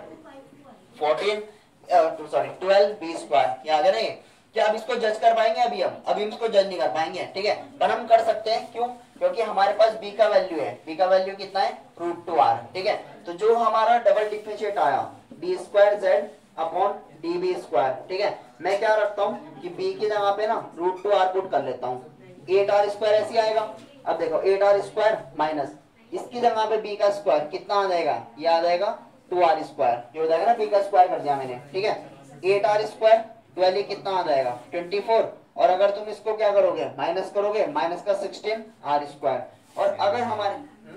fourteen sorry twelve b square, ये आ गया ना ये। क्या अब इसको जज कर पाएंगे अभी हम अभी हम इसको जज नहीं कर पाएंगे, ठीक है, पर हम कर सकते हैं, क्यों, क्योंकि हमारे पास b का वैल्यू है, b का वैल्यू कितना है रूट टू आर, ठीक है, तो जो हमारा डबल डिफरेंशिएट आया d square z upon d b square, ठीक है, मैं क्या रखता हूँ कि b की जगह पे ना रूट टू आर पुट कर लेता हूँ, एट आर स्क्वायर ऐसे आएगा। अब देखो एट आर स्क्वायर माइनस इसकी जगह पे बी का स्क्वायर कितना आ जाएगा, ये आ जाएगा टू आर स्क्वायर, जो हो जाएगा ना बी का स्क्वायर कर दिया मैंने, ठीक है। एट आर स्क्वायर ट्वेल्व कितना आ जाएगा ट्वेंटी फोर, और अगर तुम इसको क्या करोगे माइनस करोगे, माइनस का सिक्सटीन आर स्क्वायर। और अगर हमारे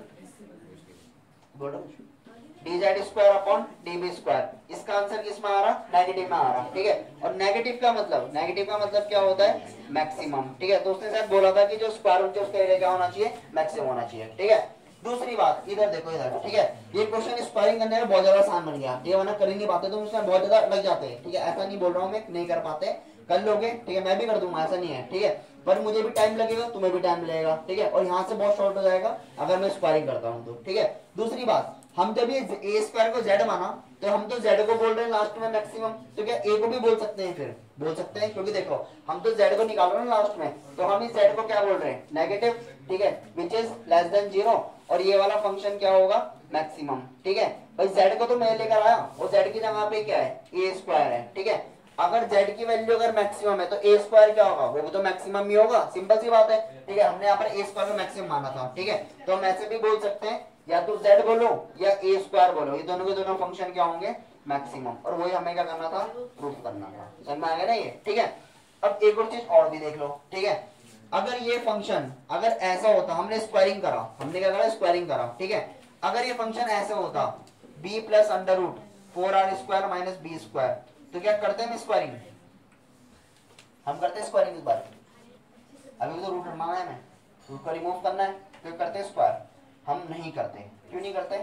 d z square upon d b square, इसका आंसर किस में आ रहा, नेगेटिव में आ रहा, ठीक है। और नेगेटिव का मतलब, नेगेटिव का मतलब क्या होता है, मैक्सिमम, ठीक है। तो उसने शायद बोला था कि जो स्क्वायर रूट है उसका एरिया क्या होना चाहिए, मैक्सिमम होना चाहिए, ठीक है। दूसरी बात इधर देखो, इधर ठीक है, ये क्वेश्चन स्क्वायरिंग करने में बहुत ज्यादा आसान बन गया, ये वरना कर ही नहीं पाते, तो उसमें बहुत ज्यादा लग जाते हैं, ठीक है। ऐसा नहीं बोल रहा हूँ मैं नहीं कर पाते, कर लोगे, ठीक है, मैं भी कर दूंगा, ऐसा नहीं है, ठीक है, पर मुझे भी टाइम लगेगा, तुम्हें भी टाइम लगेगा, ठीक है। और यहाँ से बहुत शॉर्ट हो जाएगा अगर मैं स्क्वायरिंग करता हूँ तो, ठीक है। दूसरी बात, हम जब ये ए स्क्वायर को जेड माना तो हम तो जेड को बोल रहे हैं लास्ट में मैक्सिमम, तो क्या ए को भी बोल सकते हैं, फिर बोल सकते हैं, क्योंकि देखो हम तो जेड को निकाल रहे हैं लास्ट में, तो हम इस जेड को क्या बोल रहे हैं, नेगेटिव, ठीक है, which is less than zero, और ये वाला फंक्शन क्या होगा, मैक्सिमम, ठीक है। भाई जेड को तो मैं लेकर आया, और जेड की जगह पे क्या है, ए स्क्वायर है, ठीक है। अगर z की वैल्यू अगर मैक्सिमम है तो a स्क्वायर क्या होगा, वो तो मैक्सिमम ही होगा, सिंपल सी बात है, ठीक है। हमने यहाँ पर a स्क्वायर को मैक्सिमम माना था, ठीक है। तो हम ऐसे भी बोल सकते हैं, या तो z बोलो या a स्क्वायर बोलो, ये दोनों के दोनों फंक्शन क्या होंगे, मैक्सिमम, और वही हमें क्या करना था, प्रूफ करना था, समझ में आ गया ना ये, ठीक है। अब एक और चीज और भी देख लो, ठीक है। अगर ये फंक्शन अगर ऐसा होता, हमने स्क्वायरिंग करा, हमने क्या करा, स्क्वायरिंग करा, ठीक है। अगर ये फंक्शन ऐसा होता b plus under root four r square minus b square, तो क्या करते हैं स्क्वायरिंग, हम करते हैं स्क्वायरिंग इस बार, अभी तो रूट हटाना है, हमें रूट को रिमूव करना है, तो करते हैं स्क्वायर, हम नहीं करते, क्यों नहीं करते,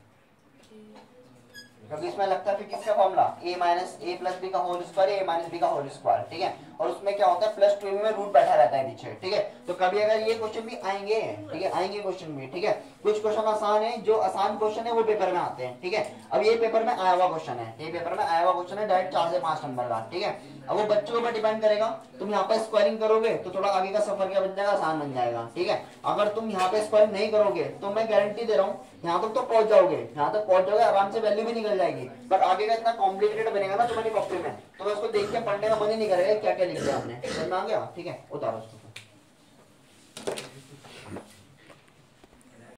क्योंकि इसमें लगता है फिर किसका formula, a minus a plus b का whole square, a minus b का होल स्क्वायर, ठीक है। और उसमें क्या होता है, प्लस टू में रूट बैठा रहता है पीछे, ठीक है। तो कभी अगर ये क्वेश्चन भी आएंगे, ठीक है, आएंगे क्वेश्चन भी, ठीक है। कुछ क्वेश्चन आसान है, जो आसान क्वेश्चन है वो पेपर में आते हैं, ठीक है। अब ये पेपर में आया हुआ क्वेश्चन है, ये पेपर में आया हुआ क्वेश्चन है डायरेक्ट चार से पांच नंबर का, ठीक है। अब वो बच्चों के ऊपर डिपेंड करेगा, तुम यहाँ पे स्क्वायरिंग करोगे तो थोड़ा आगे का सफर क्या बन जाएगा, आसान बन जाएगा, ठीक है। अगर तुम यहाँ पे स्क्वायरिंग नहीं करोगे तो मैं गारंटी दे रहा हूँ यहाँ तक तो पहुंच जाओगे, यहाँ तक पहुंच जाओगे आराम से, वैल्यू भी निकल जाएगी, पर आगे का इतना कॉम्प्लिकेटेड बनेगा ना तुम्हारी कॉपी में, तो उसको देख के पढ़ने का मन ही नहीं करेगा क्या क्या लिख दिया हमने, समझ में आ गया, ठीक है। उतारो उसको।